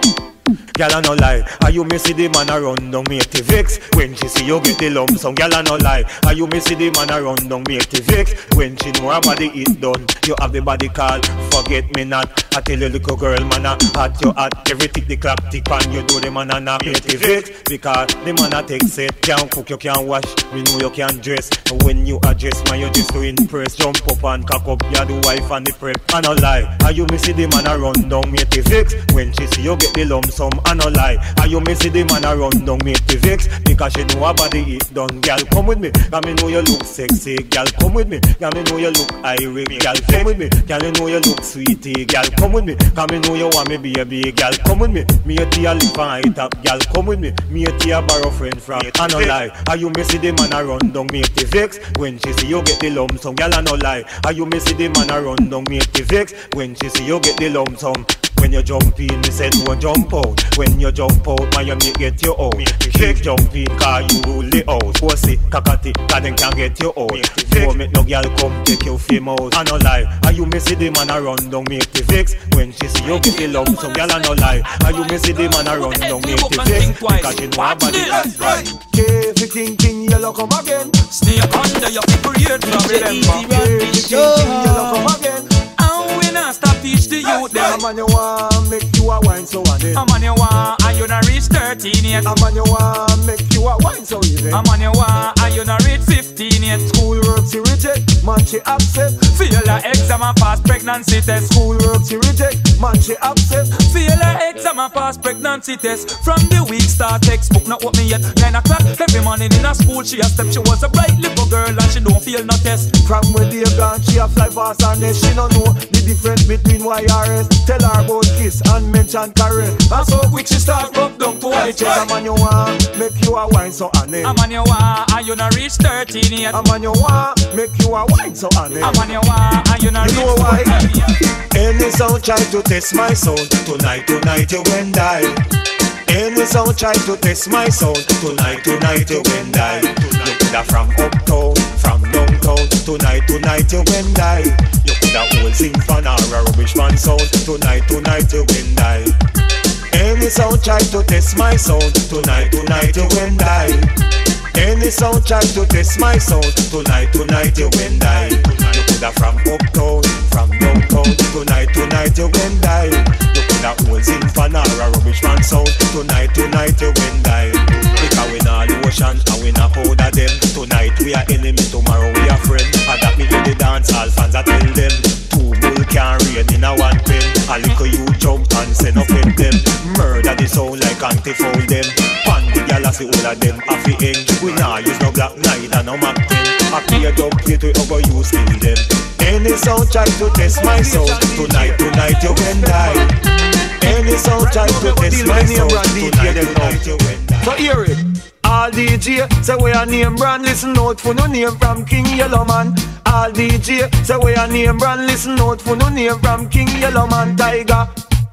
Girl, I no lie. Are you me see the man a run down mate Vex? When she see you get the lump, some girl I no lie. Are you me see the man a run down mate Vex? When she know her body it done, you have the body call. Forget me not. I tell you little girl man a hot you hot. Every tick the clock tick and you do the man a knock mate Vex. Because the man a take set. Can't cook, you can't wash. We know you can't dress. When you address man, you just to impress. Jump up and cock up, you the wife and the prep. I no lie. Are you me see the man a run down mate Vex? When she see you get the lump sum, I no lie. Are you me see the man a run down mate Vex? Because she know her body it done. Girl come with me, cause me know you look sexy. Girl come with me, cause me know you look irie. Girl come with me, cause me know you look sweetie. Girl come with me, cause me know you want me baby. Girl come with me, me a tea a lip and high top. Girl come with me, me a tea a borrow friend from. I no lie. Are you me see the man a run down mate Vex? When she see you get the lump sum, girl I no lie. Are you me see the man a run down mate Vex? When she see you get the lump sum. When you jump in, me said don't jump out. When you jump out, man you make get you out. Vex jump in, cause you rule the house. Pussy, kakati, cause them can't get you out. Don't make no girl come take your fame out. I no lie. Are you me see the man a run down make the Vex? When she see you get the lump, some girl I no lie. Are you me see the man a run down make the Vex? Because she know her body is right. K, king, yellow come again. Stay under your create problem. K, king, yellow come again. We not stop teach the youth them. I'm on your one, make you a wine so on it. I'm on your one, and you not reach 13 yet. I'm on your one, make you a wine so even. I'm on your one, and you not reach 15 yet. School work she reject, man she accept. Fail her exam and pass pregnancy test. School work she reject, man she accept. Fail her exam and pass pregnancy test. From the week start textbook not what me yet. 9 o'clock every morning in a school she a step. She was a bright little girl and she don't feel no test. From where they gone she a fly fast and then she don't know the difference between YRS. Tell her about kiss and mention caress. And so quick she start rub down to her chest. I'm on your one, make you a wine so honey. I'm on your one, and you not reach 13 yet. I'm on your one, make you a wine so honey. I'm on your one, and you not reach 13 yet. Any sound try to test my sound. Tonight you when die. Any sound try to test my sound. Tonight you when die. You coulda from uptown, from downtown. Tonight you when die. You coulda old symphony or a rubbish man sound. Tonight you when die. Any sound try to test my sound. Tonight you when die. Any sound try to test my sound. Tonight you when die. You coulda from uptown, from downtown. Tonight you when die. You coulda old symphony or a rubbish man sound. Tonight you when die. Because we not lotion and we not powder them. Tonight we are enemy, tomorrow we are friend. And that me in the dance hall fans I tell them. Two bull can rain in a one pen. A little you jump and send up in them. Murder the sound like anti-foul them. Pan the galaxy all of them have the end. We not use no black neither no Mac 10. I play a dub plate we over you still them. Any sound try to test my sound. Tonight you when die. Any sound try to test my sound. Tonight you when die. So hear it. All DJ say we a name brand. Listen out for no name from King Yellowman. All DJ say we a name brand. Listen out for no name from King Yellowman. Tiger,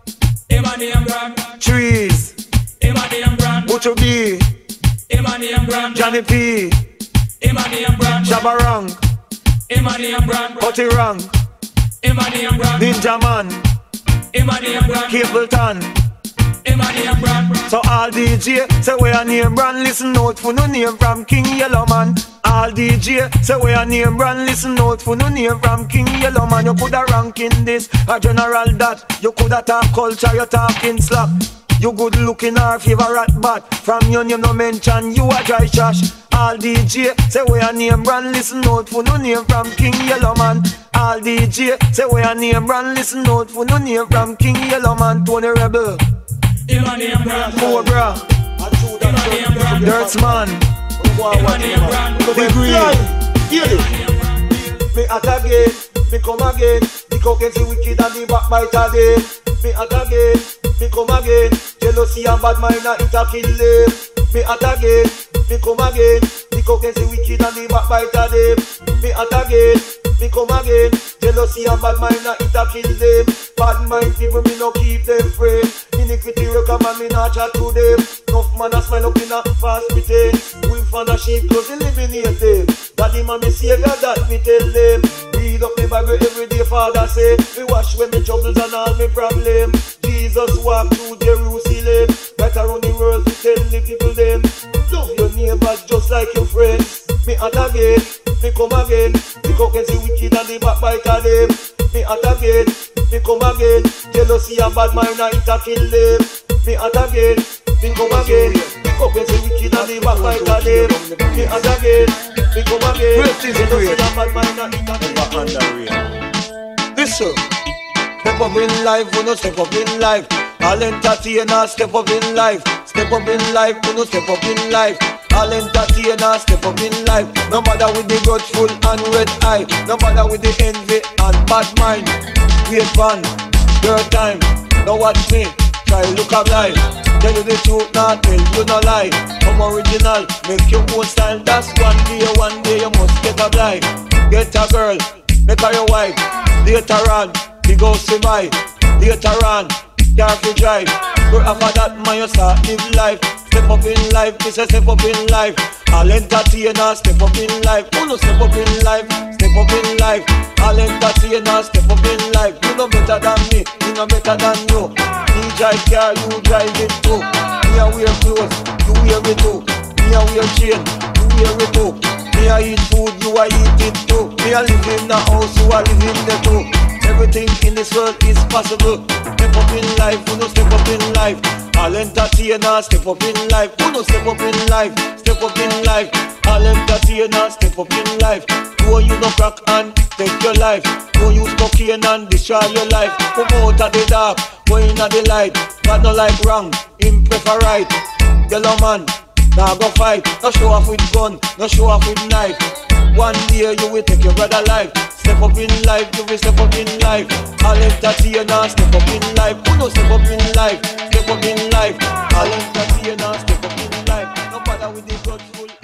him a name brand. Trees, him a name brand. Butcher B, him a name brand. Johnny P, him a name brand. Shabba Rank, him a name brand. Putty Rank, him a name brand. Ninja Man, him a name brand. Capleton, him a name brand. So all DJ say we a name brand. Listen out for no name from King Yellowman. All DJ say we a name brand. Listen out for no name from King Yellowman. You coulda rank in this a general that. You coulda talk culture, you talking slap. You good looking or favorite bat. From your name no mention you a dry trash. All DJ say we a name brand. Listen out for no name from King Yellowman. All DJ say we a name brand. Listen out for no name from King Yellowman. Tony Rebel, him a name brand. Cobra, him a name brand. Dirtsman, him a name brand. Degree. Me at again, me come again. The cockets the wicked and the backbiter them. Me at again, me come again. Jealousy and bad mind a it a kill them. Me at again, me come again. The cockets the wicked and the backbiter them. Me at again, me come again. Jealousy and bad mind, it a kill them. Bad mind people, me no keep them free. Iniquity recommend me not chat to them. Enough man a smile up in a fast pretend. Wolf and a sheep close eliminate them. Daddy man me savior that me tell them. Read up me Bible every day, Father say. Me wash away me troubles and all me problem. Jesus walk through Jerusalem. Right around the world to tell the people them. Love your neighbors just like your friends. Me at again, me come again. The cockens the wicked and the backbiter them. Me at again, me come again. Jealousy and bad mind it a kill them. Me at again, me come again. The cockens the wicked and the backbiter them. Me at again, me come again. Jealousy and bad mind it a kill them. Listen, step up in life, we no step up in life. All entertainers step up in life. Step up in life, we no step up in life. All entertainers step up in life. No matter with the grudgeful and red eye. No matter with the envy and bad mind. Wait fun, your time. Now watch me, try look up life. Tell you the truth, not tell you no lie. Come original, make your own style. That's one day you must get a blind. Get a girl, make her your wife. Later on, he goes to buy. Later on, careful drive. But after that, man, you start live life. Step up in life, this is step up in life. All entertainers step up in life. Who no step up in life? Step up in life. All entertainers step up in life. You know better than me, you know better than you. Me drive car, you drive it too. Me a wear clothes, you wear it too. Me a wear chain, you wear it too. Me a eat food, you a eat it too. Me a live in the house, you a live in the too. Everything in this world is possible. Step up in life, who no step up in life. All entertainers step up in life. Who no step up in life? Step up in life. All entertainers step up in life. Go you no crack and take your life. Go use cocaine and destroy your life. Come out of the dark, go in the light. God no like wrong, him prefer right. Yellow man, now go fight. No show off with gun, no show off with knife. One day you will take your brother life. Step up in life, you will step up in life. All entertainers step up in life. Who no step up in life? Step up in life. All entertainers step up in life. No matter with the grudgeful